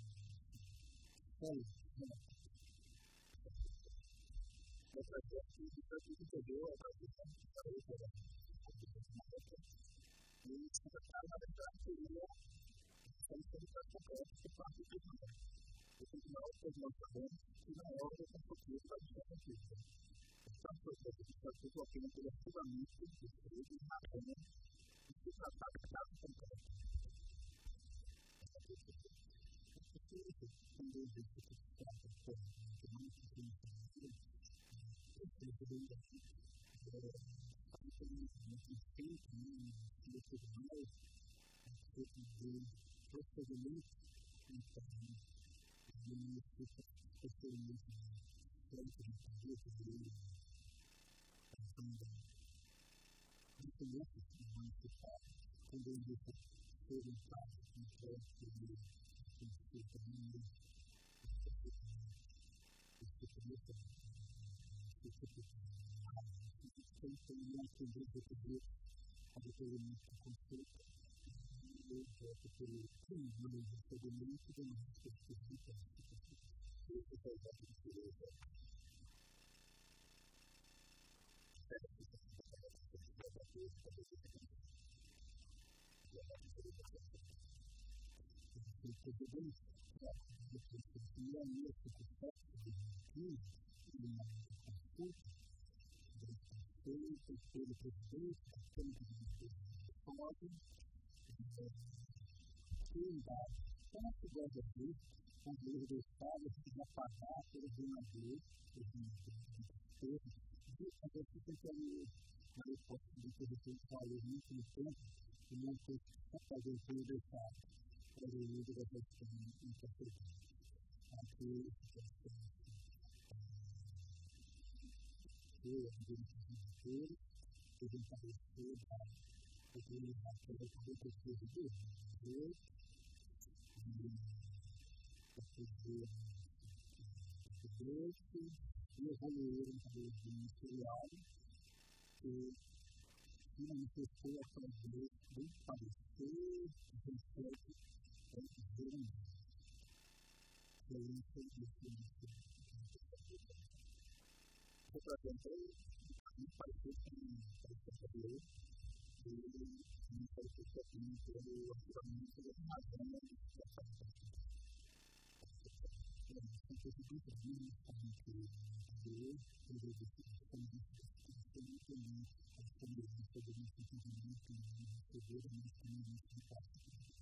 essa aqui que entendeu a tradução e se trata na verdade seria como se ele fosse concreto que parte do mundo. Esse não é o nós sabemos que não é o que é possível para a gente Então, foi feito que foi feito apenas coletivamente, escrito na pena, e se tratar de caso concreto. Quando eu disse que se trata de coisa que não se tem eu sei que eu ainda são coisas muito boas, sabem que eu também as famílias poderiam se entender que não receberam, mas também não se passam.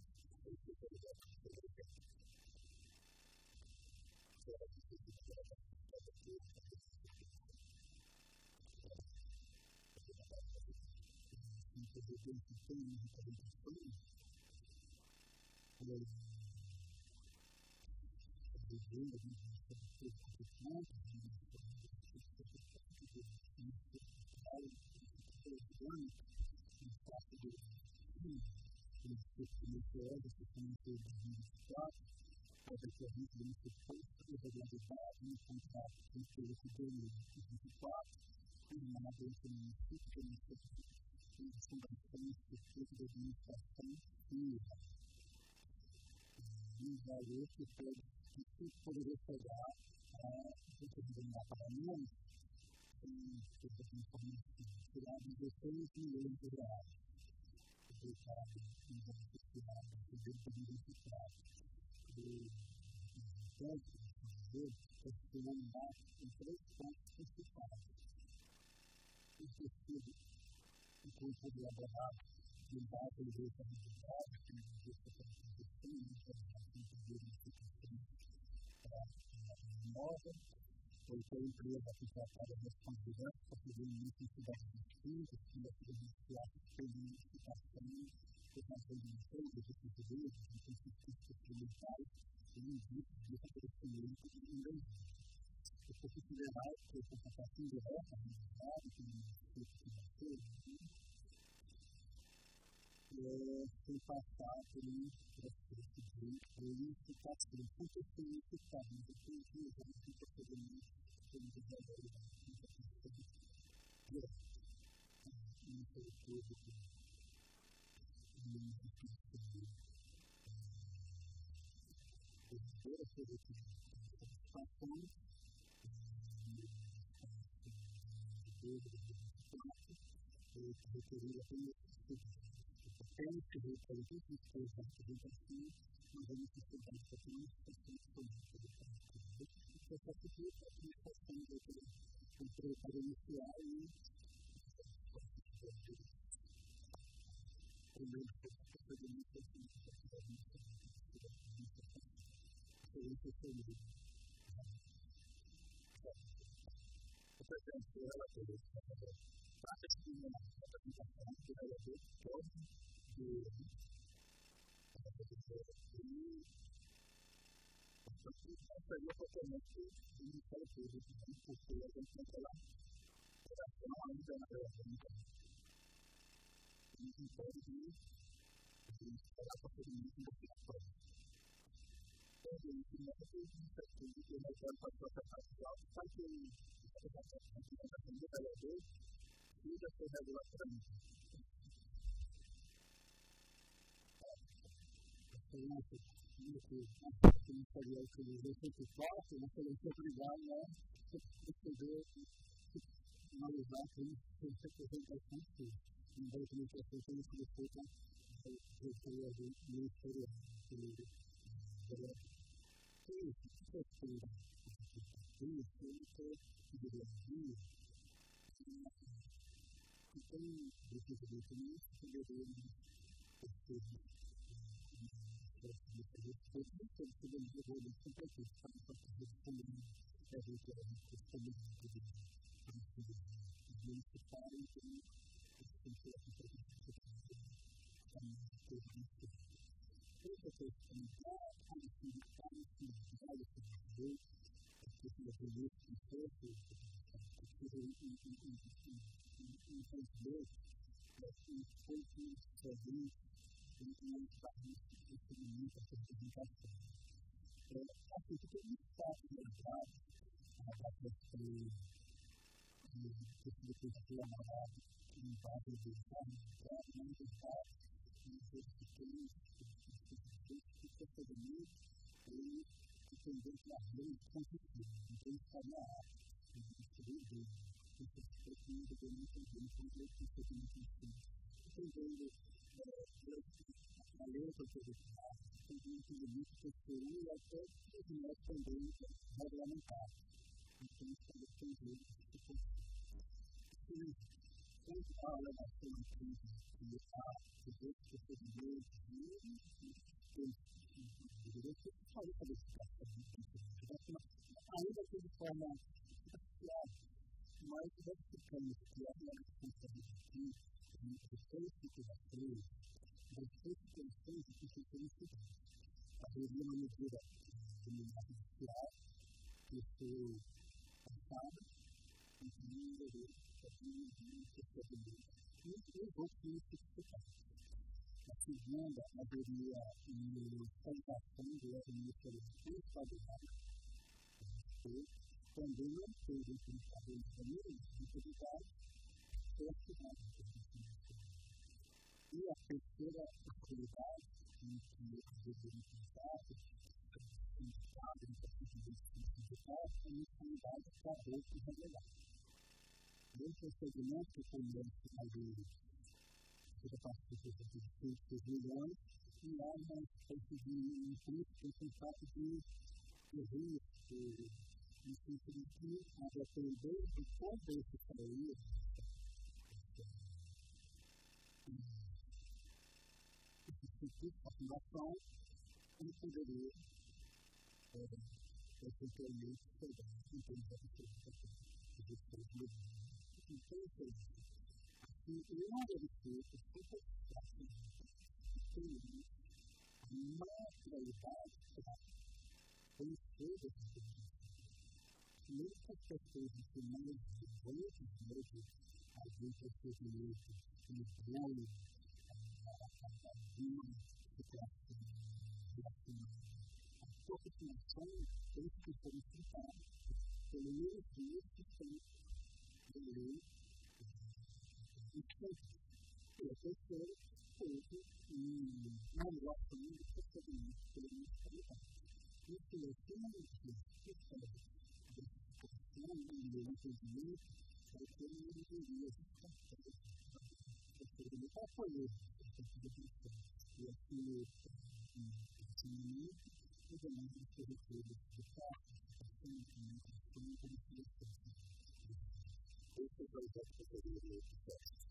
Valor que poderia chegar a determinar pagamentos tirar 16 milhões de reais aplicado em necessidade de identificar o ponto de fazer em 3 pontos principais. O tecido que foi elaborado de base de habilidade, que não existe para a construção, não tem verificação nova, ou que a empresa que já está responsabilidade para fazer necessidade de estudo, que a credencial tem identificação, que está sendo empresa de português, que tem custos suplementares, e não existe de estabelecimento de ninguém. Se você levar a contratação direta, que não existe financeiro, sem passar por um processo de unificação. Por que isso unificado? Porque tem que usar um procedimento de unificação direta. Não foi tudo de unificação toda coisa que satisfação requerida apenas temos que ver para todos os coisas da apresentação, nós vamos sustentar essa comunicação que é só porque a comunicação do projeto inicial e primeiro procedimento da seria totalmente inicial tudo, porque a gente tem que falar operação ainda na relação e não pode falar para todo mundo que não pode. Então, a gente não tem que ter uma coisa para a própria capital, só que a representação do vereador usa a sua regulação. Que não seria o que eu sempre faço, mas eu sou obrigado a perceber analisar como essa representação que não vai ter muita coisa que você feita a ministerial. sentido muito posterior e até que nós também regulamentados. Então, isso é tem jeito de conseguir. Quanto à alegação aqui de diversos procedimentos, eu falei sobre esse caso, ainda que de forma parcial, mas identificamos que a responsabilidade de três situações, das três situações que se tem seguinte. Haveria uma medida criminal judicial que foi passada, e que não deveria ser procedimento. E os outros necessitados. A segunda haveria uma sanitação do Ministério Estadual, também não foi identificado em família, de utilidade, foi a cidade. E a terceira utilidade, em que os identificados, indicados em partidos sindicatos, é uma utilidade para outros regulares. Esse procedimento que começa a ver a partir de 6 milhões, e há uma espécie de contato de risco, no sentido que, a depender de quanto esse sair, a fundação não poderia efetivamente chegar em termos de absoluta. Então, não deve ser uma realidade para conhecer esse serviço. Mesmo as pessoas que não desenvolvem a gente procedimento que impõe uma situação relacionada à profissionalização tem que ser enfrentada pelo menos isso que tem lei e pela terceira houve uma anulação de procedimentos pela municipalidade. Isso é uma questão de situação e de entendimento para que ele não deveria estar procedimento apoiado e aqui ensinamento e demais de recursos de fato como seleção. Esse projeto poderia ser sucesso.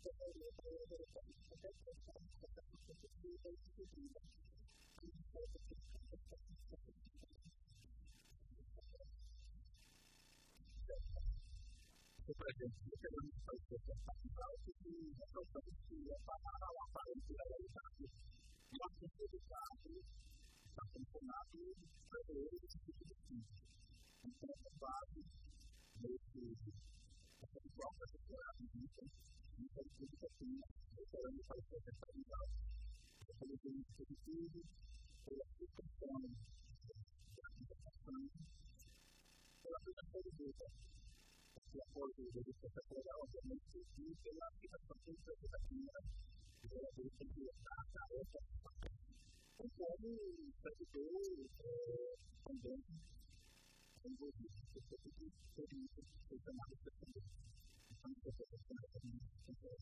Por exemplo, se você não faz questão capital, que a questão de parar a aparência da realidade, e a sensibilidade está funcionando para ele esse tipo de coisa. Então, é base desse pessoal para separar a vida, e para que ele tenha referendo para ser capital. Pelo menos positivo, pela situação da aplicação, pela aplicação de vida. De acordo com o que você falou, obviamente, e pela aplicação quantitativa que ele tem que estar a tarefa, conforme o servidor também envolvido. Você tem que ter isso, que é chamado de servidor. Então, você tem que ter isso.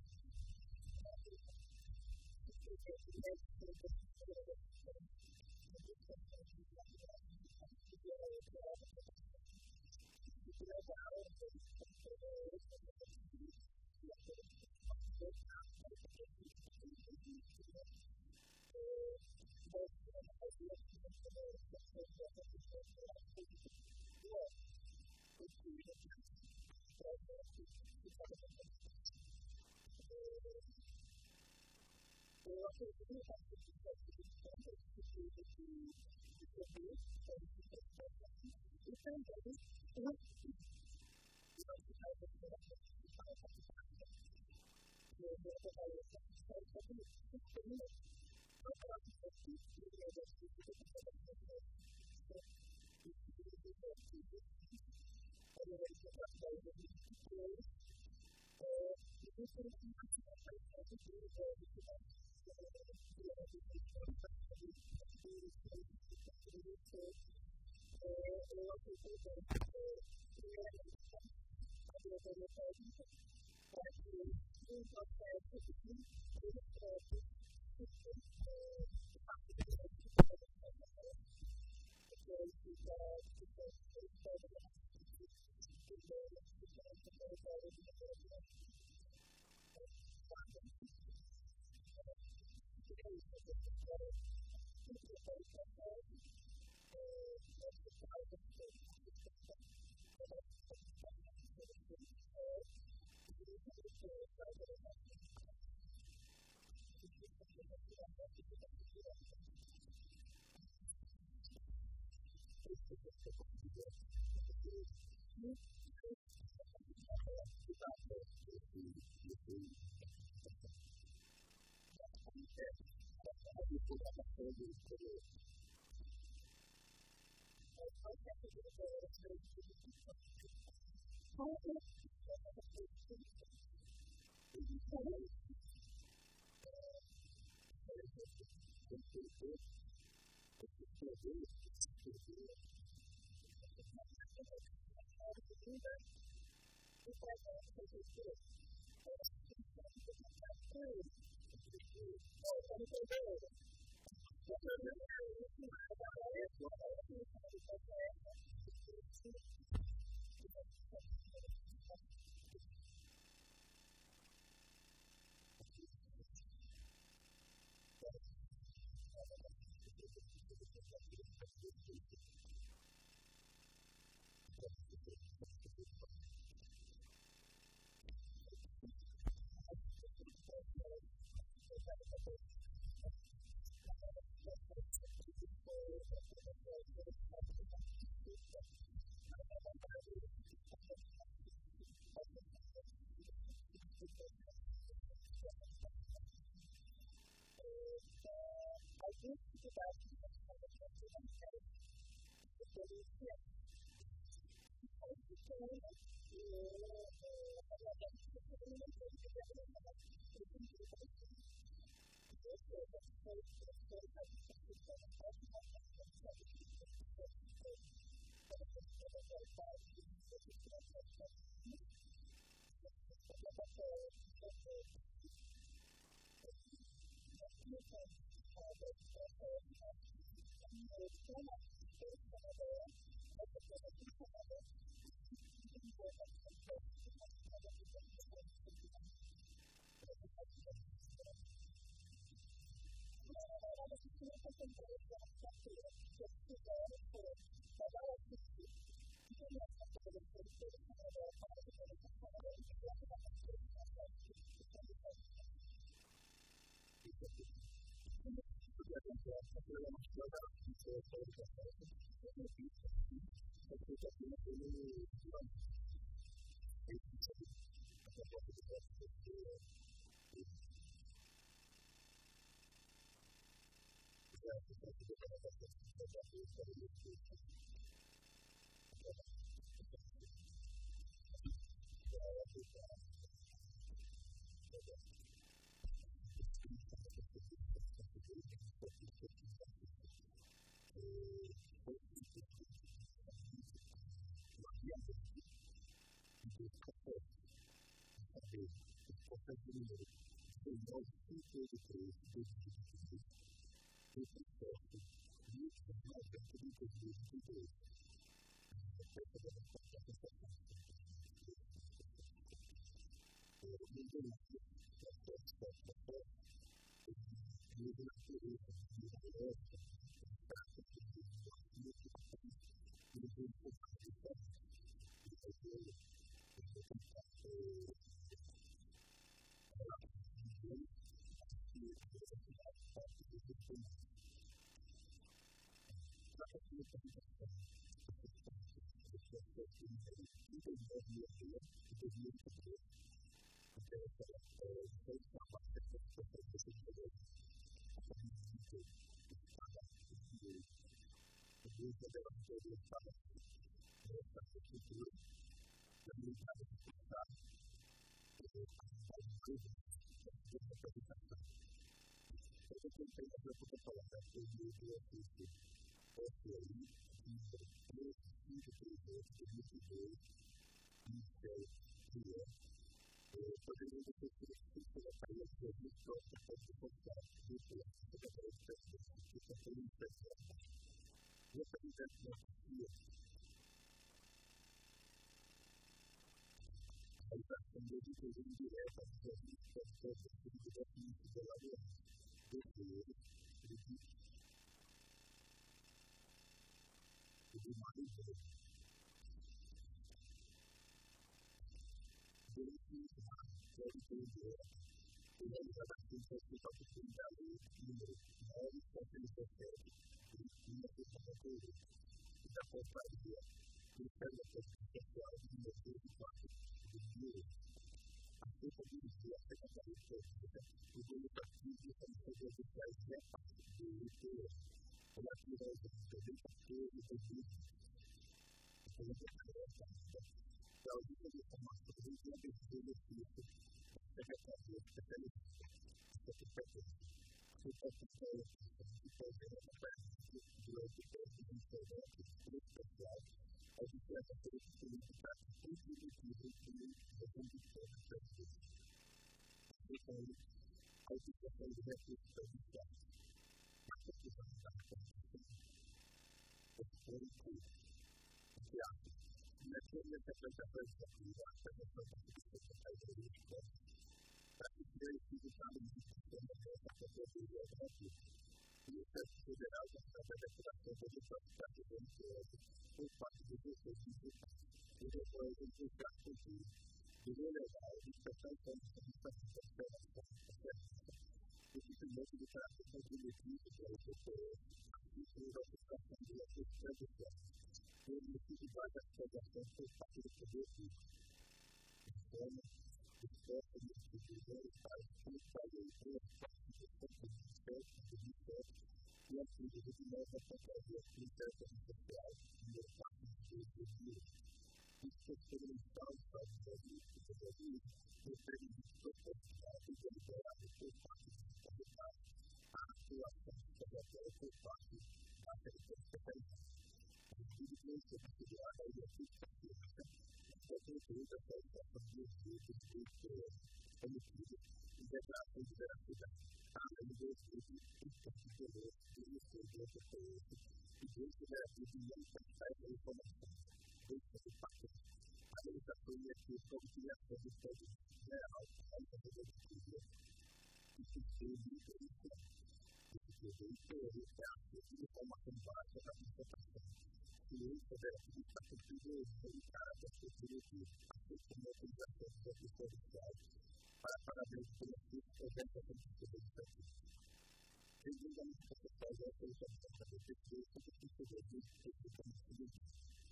que ter muita lição. Esse produto, ele está de informação básica da constatação. Se ele puder acreditar que tudo ele cara da estrutura que aceita uma utilização da pessoa parabéns pelo curso que eu tenho que fazer isso aqui. Segundo a nossa pessoa, já foi já para fazer pesquisa, porque precisa de específica no seguinte.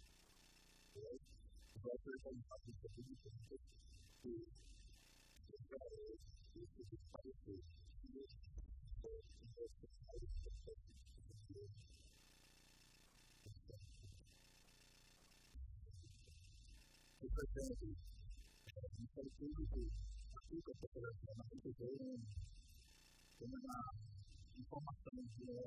Vai ser um impacto de tudo isso que isso de parecer que o presente para tudo aquilo que eu estou fazendo muito bem tem uma informação que é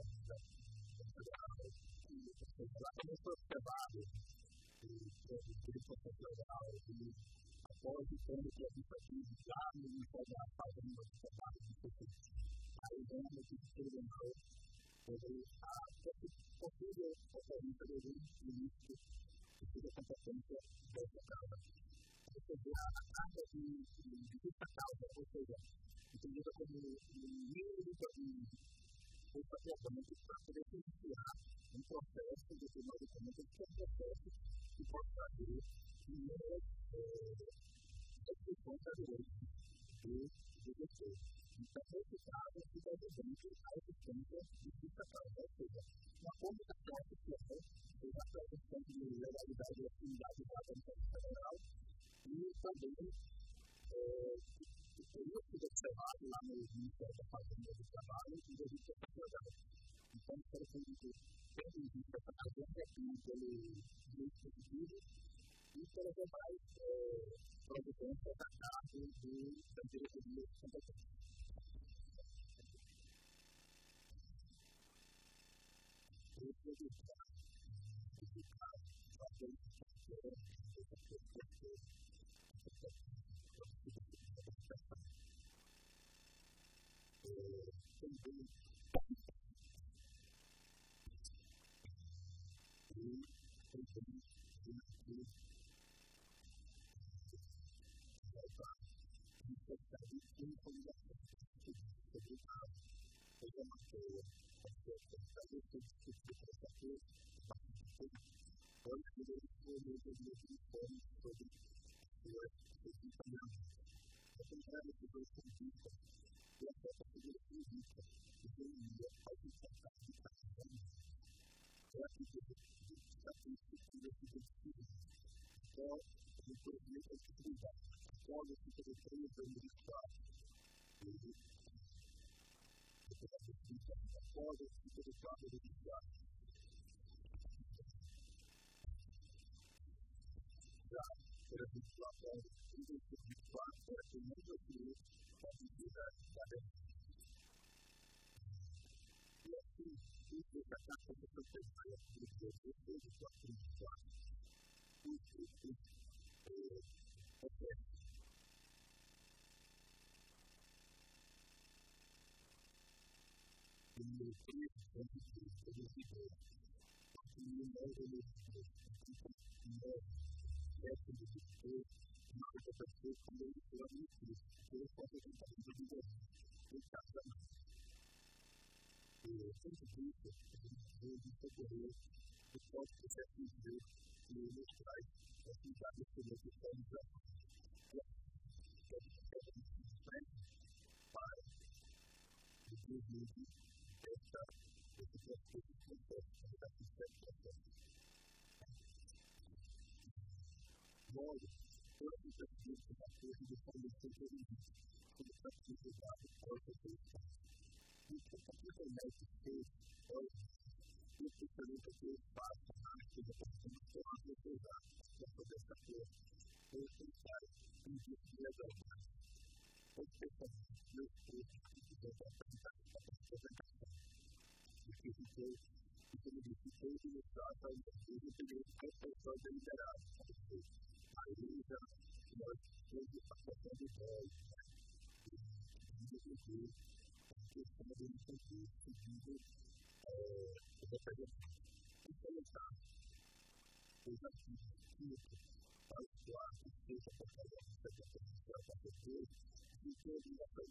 lá começou observado ele foi legal e após o tempo que a gente aqui já no início da fase de observado aí vem a notícia que ele lembrou sobre a possível ocorrência do início de competência dessa causa. Ou seja, a carga de justa causa, ou seja, entendida como mínimo ou tratamento para poder iniciar um processo de tribunal de contas, que é um processo que pode trazer inúmeras execuções da direito do gestor. Então, nesse caso, fica evidente a existência de justa causa, ou seja, uma comunicação oficial, a presunção de legalidade e atividade da Administração Federal e também o período que foi observado lá no Ministério da Fazenda do Trabalho e da Justiça Federal. Então, espero que tendo em vista essa agenda pelo direito positivo e pelas demais providências da casa da diretoria de competência.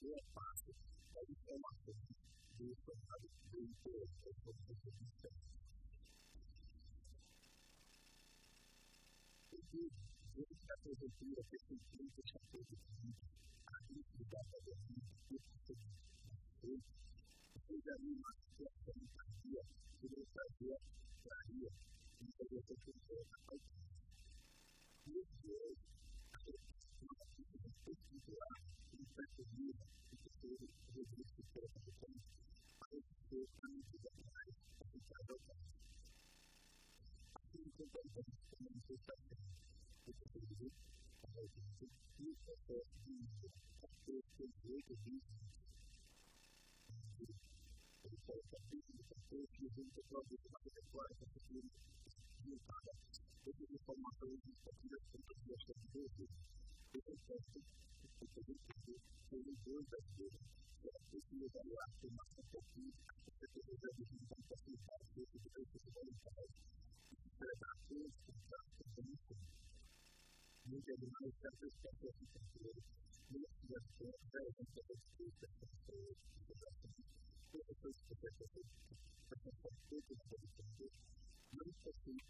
boa parte das informações do Estado do interior da Constituição do Estado. Desde que a prefeitura fez cumprir o chapéu de política, a atividade da governança e o conselho fez ali uma situação de partia que não traria uma solução da país. E o que é uma atividade particular que nos perseguiu e que teve o registro de como para ser mantido mais aplicado ao país. Assim, compreendemos como a manifestação do conselho a registro e o processo de índice a ter direito de ele pode saber que o que o gente pode fazer agora é conseguir montada essas informações disponíveis para as pessoas de hoje. Eu confesso que eu tenho que ter muitas vezes esse lugar tem mais um pouquinho de certeza de que não facilitar esse tipo de voluntário e celebrar todos os contratos de missão. Muitas demais certas pessoas que têm que muitas situações devem ser descritas para as pessoas todas as pessoas que têm que ser para que as pessoas possam ter não possuem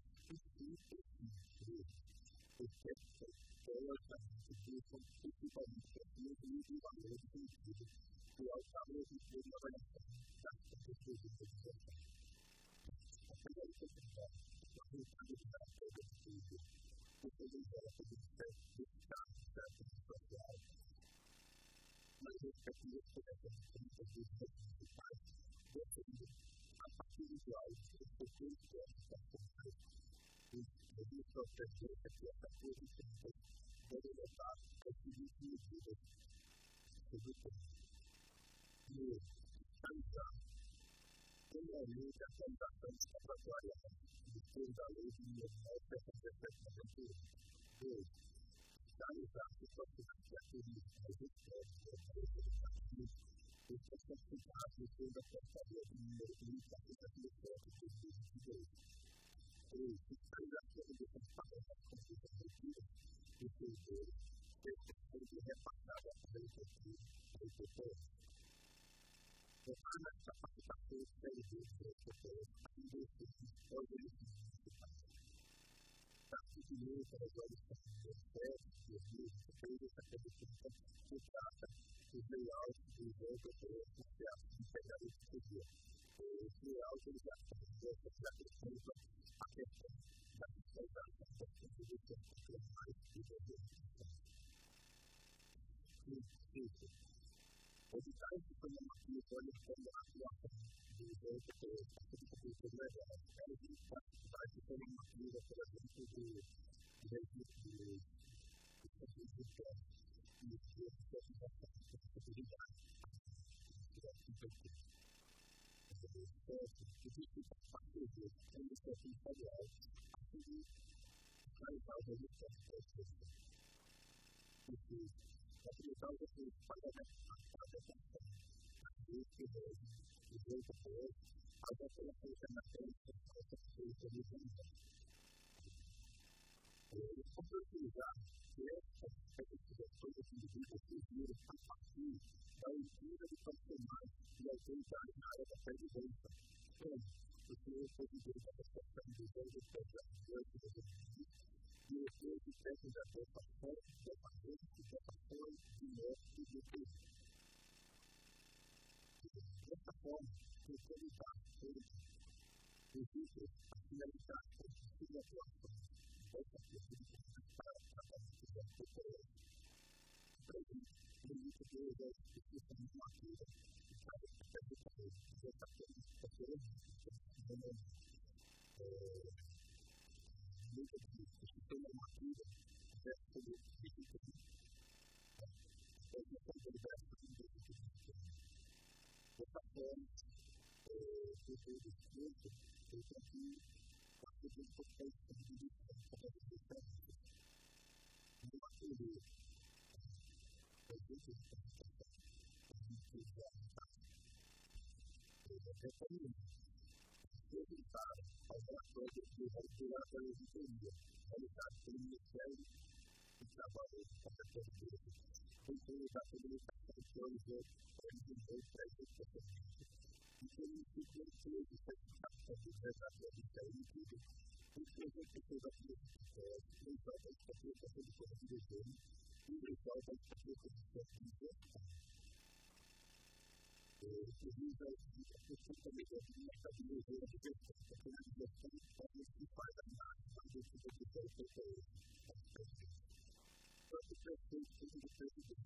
porque elas participam principalmente daquilo que nos valores sentidos que ao cabo de ter uma avaliação das pessoas de educação. A primeira oportunidade é a responsabilidade da educação, porque ele gera a possibilidade de estar certo de social, mas eu espero que eu pudesse ter principais, defender a partir do qual os pessoas que estão formais e proteger que essa coisa deve levar a seguinte medida sobre o tempo. E realizar realmente a realização escapatória depois da lei de 1977. 2. Realizar a situação de ativismo mais expresso da cabeça do partido e certificar depois da portaria de número 1.7 de 2022. 3. Fiscalização de transparência da Constituição e terceiro, de repassada para o IPTF. Reforma de capacitação e serviços do IPTF para investimentos organismos municipais. Parte de lei para as audições do SES e os ministérios da Constituição que trata dos layouts do IPTF no teatro integralista do dia. Os layouts eles já são apresentam a questão da fiscalização da Constituição que é mais de evitar esse problema que pode responder à atuação do IPTF, a Constituição legal, é evitar esse problema que, por exemplo, do registro de serviços externos e de certificação de responsabilidade. Existe uma parceria com o Ministério Federal a fim de realizar os resultados da pesquisa. Facilitar os recursos para a adequação dos primeiros e dos depois, as operações internacionais para essa coisa de venda. Como utilizar essas coisas indivíduas que viram a partir da leitura de profissionais e autoridades na área da previdência, como o senhor presidente da Associação de Desenvolvimento de e depois de técnicas da ocupação, de morte e de crise. Dessa forma, o comitê existe a finalidade de atuação dessa pesquisa para a tratamento da população. Por exemplo, no limite de execução normativa, que cabe a pesquisa dessa pesquisa, muita discussão normativa dessa política é uma autoridade de dessa forma, o seu discurso eu tenho que fazer um processo de direção para a educação numa teoria a gente evitar algumas coisas que vão tirar da auditoria realizada pelo Ministério do Trabalho e Competência. tem a comunicação de olhos e olhos para a gente. E tem um tipo de coisa que está exatamente porque a gente fez aquilo que não só para fazer a coisa de desenho, e não só para fazer a coisa de desenho. Inclusive, a questão também da estabilidade de gestão, porque a gestão pode se fazer mais do que você quer ter. Só que o prefeito tem que ter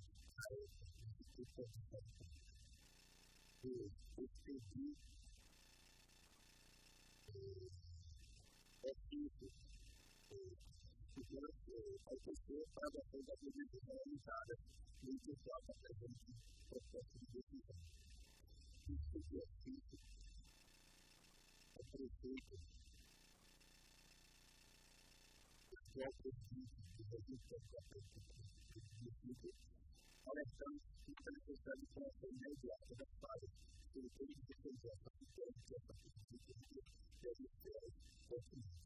a pessoa para a coisa realizada no pessoal da presente processo de decisão. Isso que é feito, é prefeito, o próprio que a gente tem que fazer, alertando que é necessário que a ação imediata das partes, que ele tem que fazer essa função, que essa função deve ser otimista.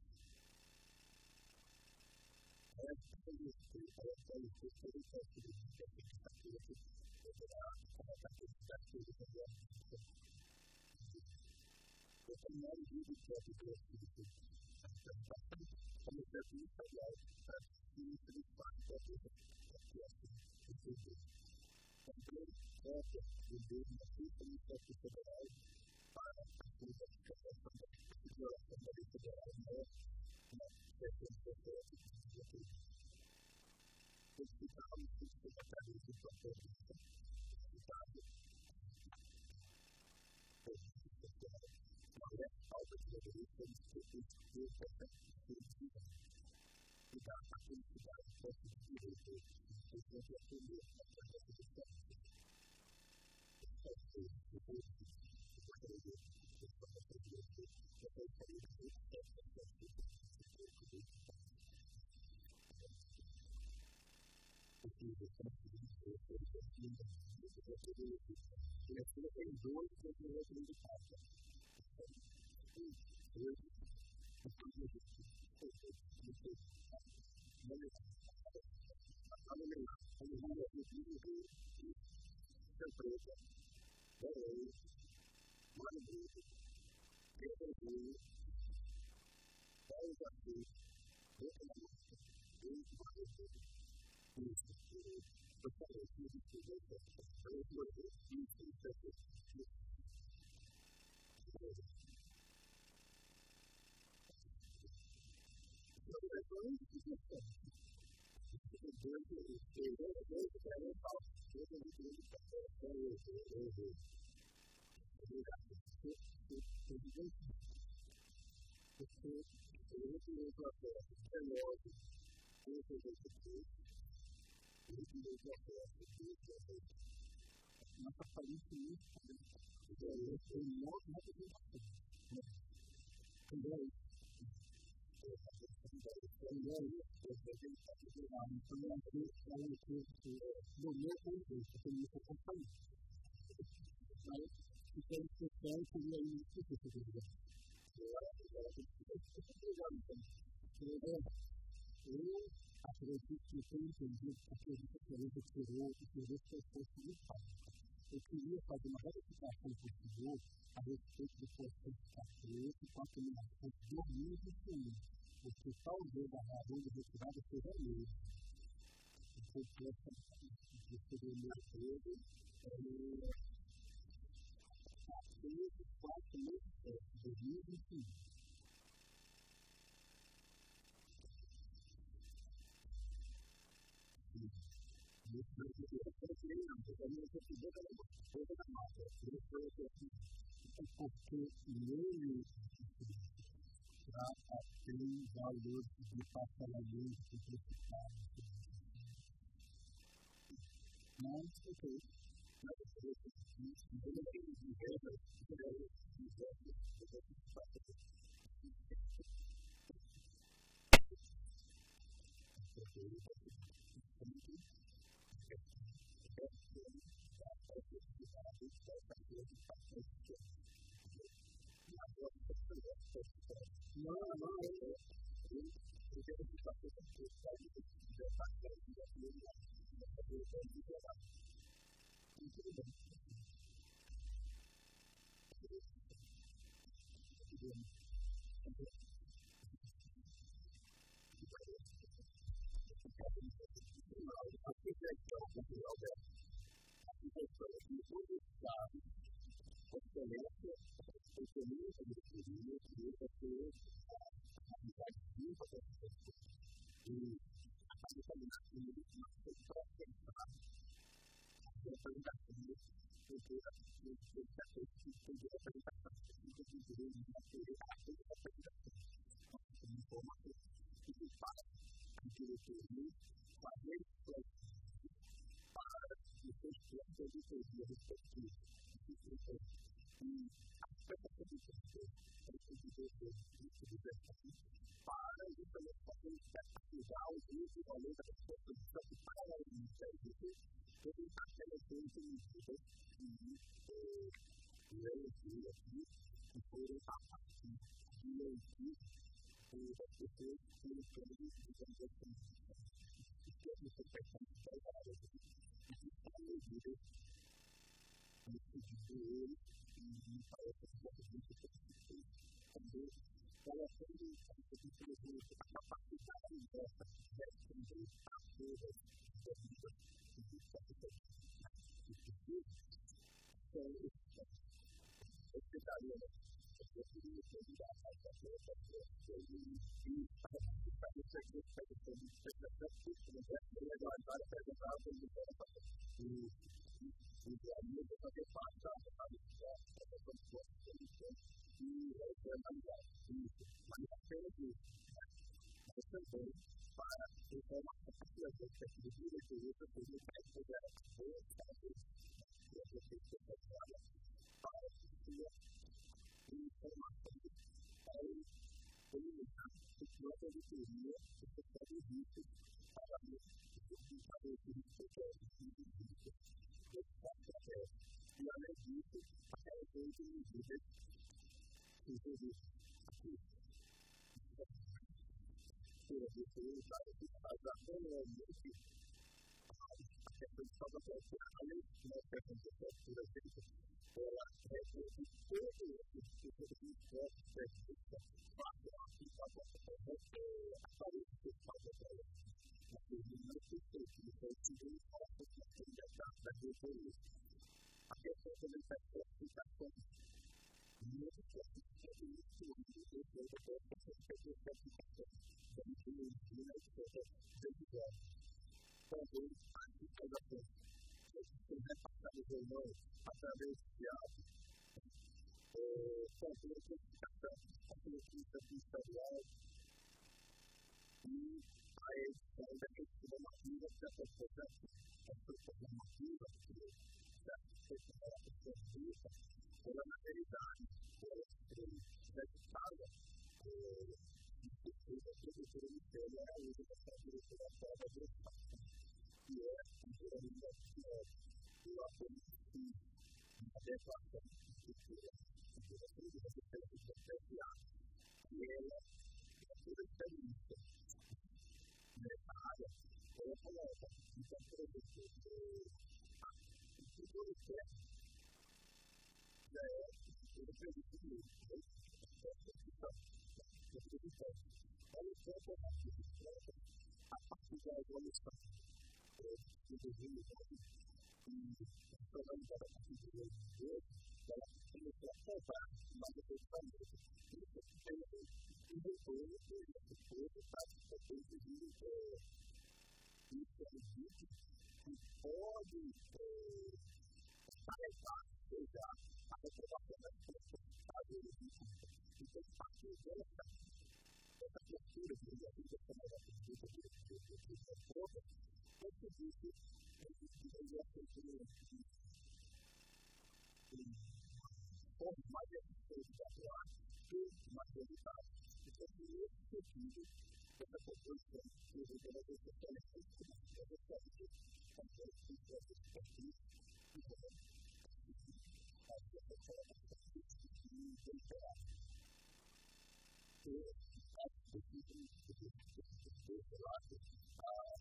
Eu queria fazer uma verificação posterior a respeito do processo de café e contaminação de 2021, porque talvez a razão de retirada seja mesmo. O processo de segurança dele é 4 meses de 2021. Porque nele tem valor de parcelamento simplificado. Não, ok.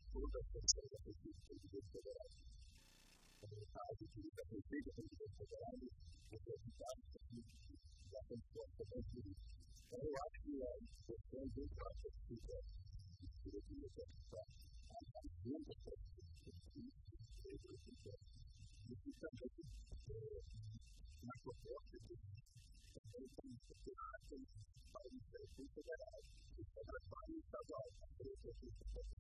toda a questão da Prefeitura de Direito Federal. A vontade que a Prefeitura de Direito Federal é eficaz da resposta da justiça. Então, eu acho que a questão de a Prefeitura de Direito Federal a agenda da Prefeitura e que também na proposta de para o Direito Federal e para a Câmara Estadual, a Prefeitura de Federal.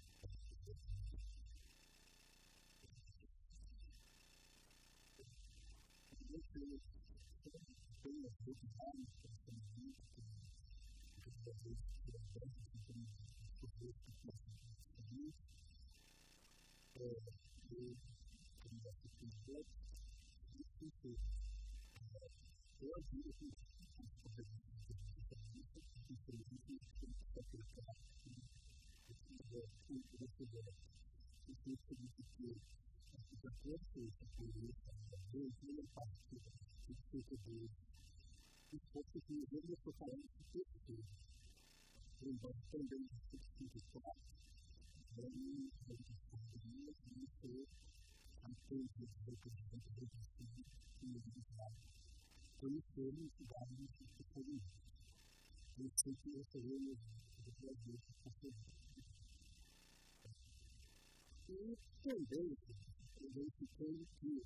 E também, identificando que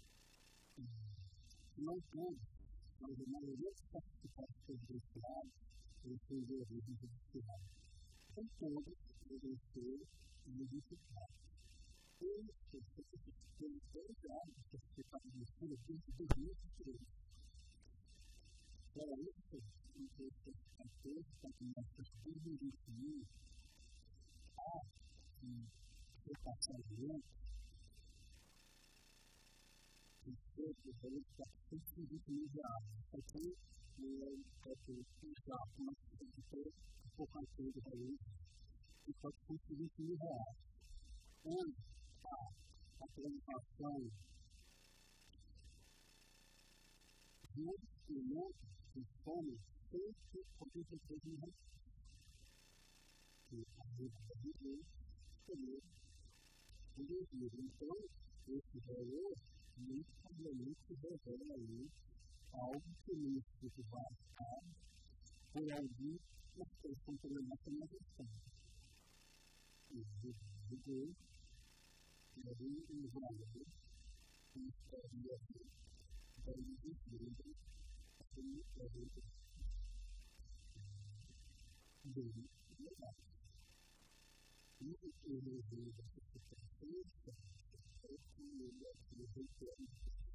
não todos, mas a maioria dos participantes do Estado, eles têm de origem judicial. Então, todos devem ser modificados. Eles têm já certificado de estudo desde 2013. Para isso, o certificado está começando em 2021 a repassagem de cerca de 420 mil reais. Aqui, já uma editora um pouco acima do país, de 420 mil reais. Onde a apresentação de um instrumento que some 183 mil reais. Que a gente vai dizer também o devido. Então, esse valor muito provavelmente revela aí algo que o município vai ficar por alguém que as pessoas estão problemáticas na gestão. E o Deus é um valor que estaria aqui para o município a muito bem legal. E o desejo da sociedade é que ele apresente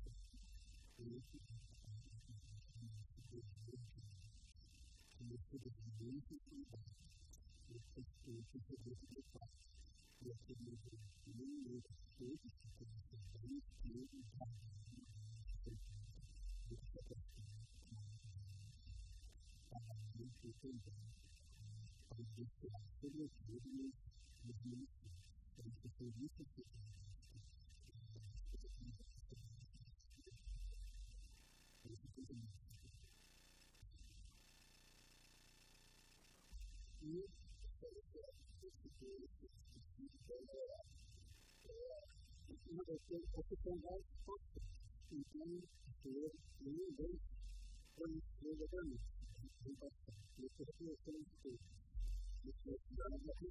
a questão da resposta. Então, ninguém conheceu legalmente. Isso é a questão de tudo. Isso é a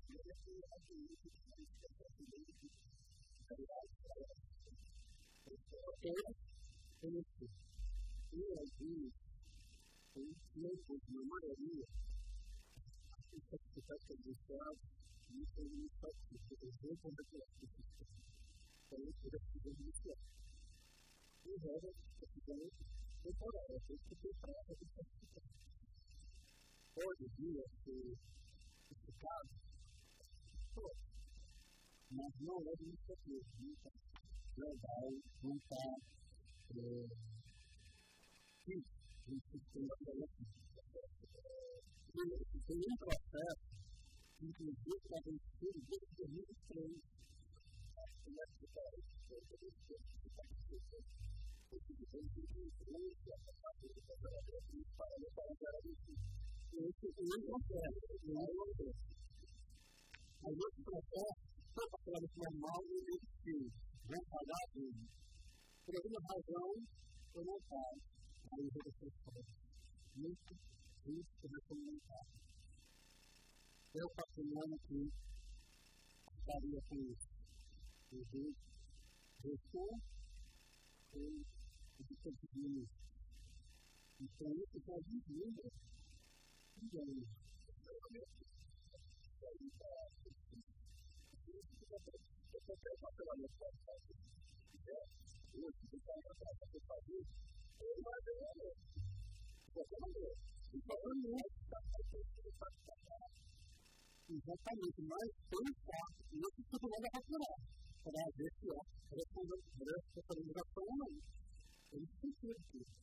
na maioria, a certificação do Estado, isso é um fato, por exemplo, da classificação. Então, isso é a judicial. E regra, praticamente, temporária, tem que ter prova de certificação. Pode vir a ser certificado, pode, mas não é de iniciativa, não está legal, não está no sistema tem um processo, inclusive, que está vencido desde 2003. Esse processo for parcelamento normal, eu digo que vão pagar tudo. Por alguma razão, eu não pago a redução de custos. Muito risco recomendável. É o patrimônio que estaria com isso. Restou e conseguimos. Então, isso já desliga o ganho. Qualquer parcelamento pode fazer. Hoje, se você vai fazer fazer, ele vai ver qualquer maneira. Então, não é exatamente, mas tem um fato que não se tudo vai rasurar. Para ver se há responsabilização ou não. Ele precisa disso.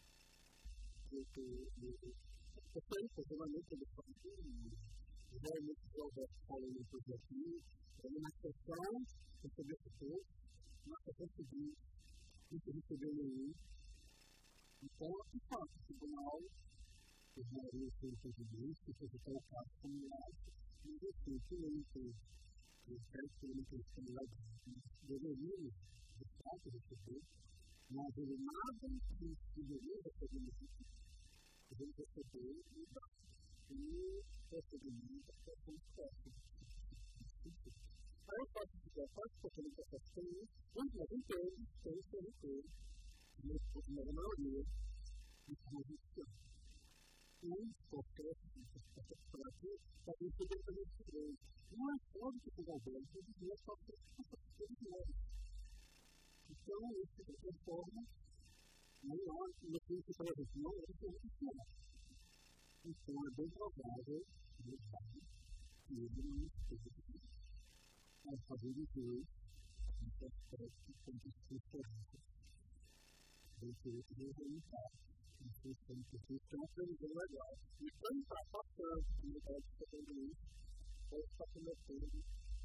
Eu sei, possivelmente, ele fala que realmente o Alberto falou no projeto é uma questão que você verificou, uma questão seguinte, não se recebeu nenhum. Então, de fato, o tribunal, os maridos têm pedido que você tem o caso comunal, e assim, que não tem o resto, não tem possibilidade de deveria, de fato, receber, mas ele nada que deveria receber no sentido. Devemos receber e dar. E recebimento é como se fosse. Aí eu posso dizer, porque eu não posso ter isso, mas nós entendemos, tem o CNT, na maioria, de convicção. E qualquer para aqui, para receber também esse direito. Não é só do que o governo, tem que ver só que todos nós. Então, isso de qualquer forma, não há, no princípio, por exemplo, não é funcionar. Então, é bem provável, que ele não esteja a fazer os dois, nesse aspecto, como se fosse bem feito e realizado. Então, isso é uma previsão legal. E quando está passando, como eu estava dizendo isso, pode estar cometendo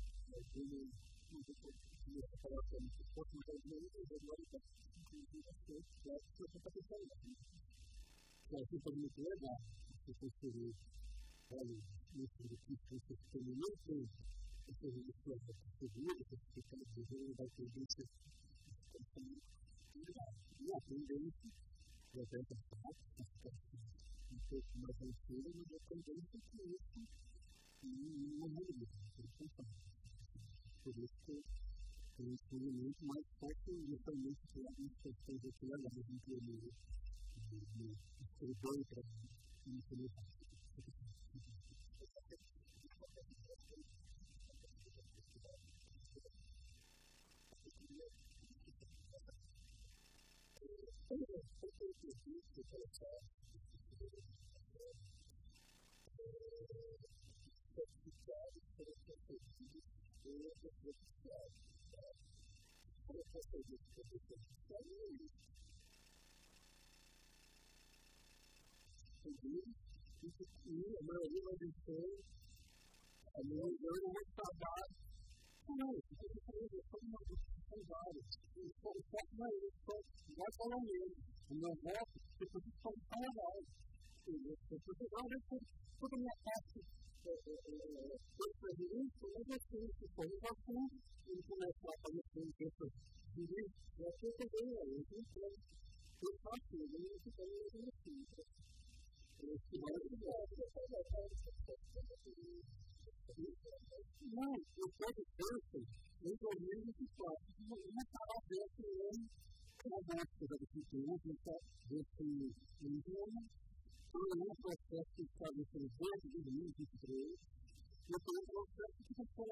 alguma separação de suporte, mas alguma irregularidade, inclusive a sua potencialidade. Então, isso é muito legal. Você construir, olha, nesse edifício, você tem muito esse registro da procedura, você tem que dizer da tendência e a tendência é até um pouco mais antiga, mas a tendência que isso não muda, por isso que tem um estudo muito mais forte inicialmente que algumas questões aqui legais em termos de escrever para inicializar. A maioria vai dizer a minha não vai trabalhar não, são vários o foco não é isso, vai falar mesmo o meu voto, depois de são trabalhados toda a minha parte foi presidente, mas eu sei que foi o assunto ele começou a fazer essas direitos e assim também é isso, então eu faço ele não fica nem assim não, eu quero ter em 2024 uma parada desse ano uma básica da agricultura desse idioma foi um processo que estabeleceu desde 2023 e foi um processo que foi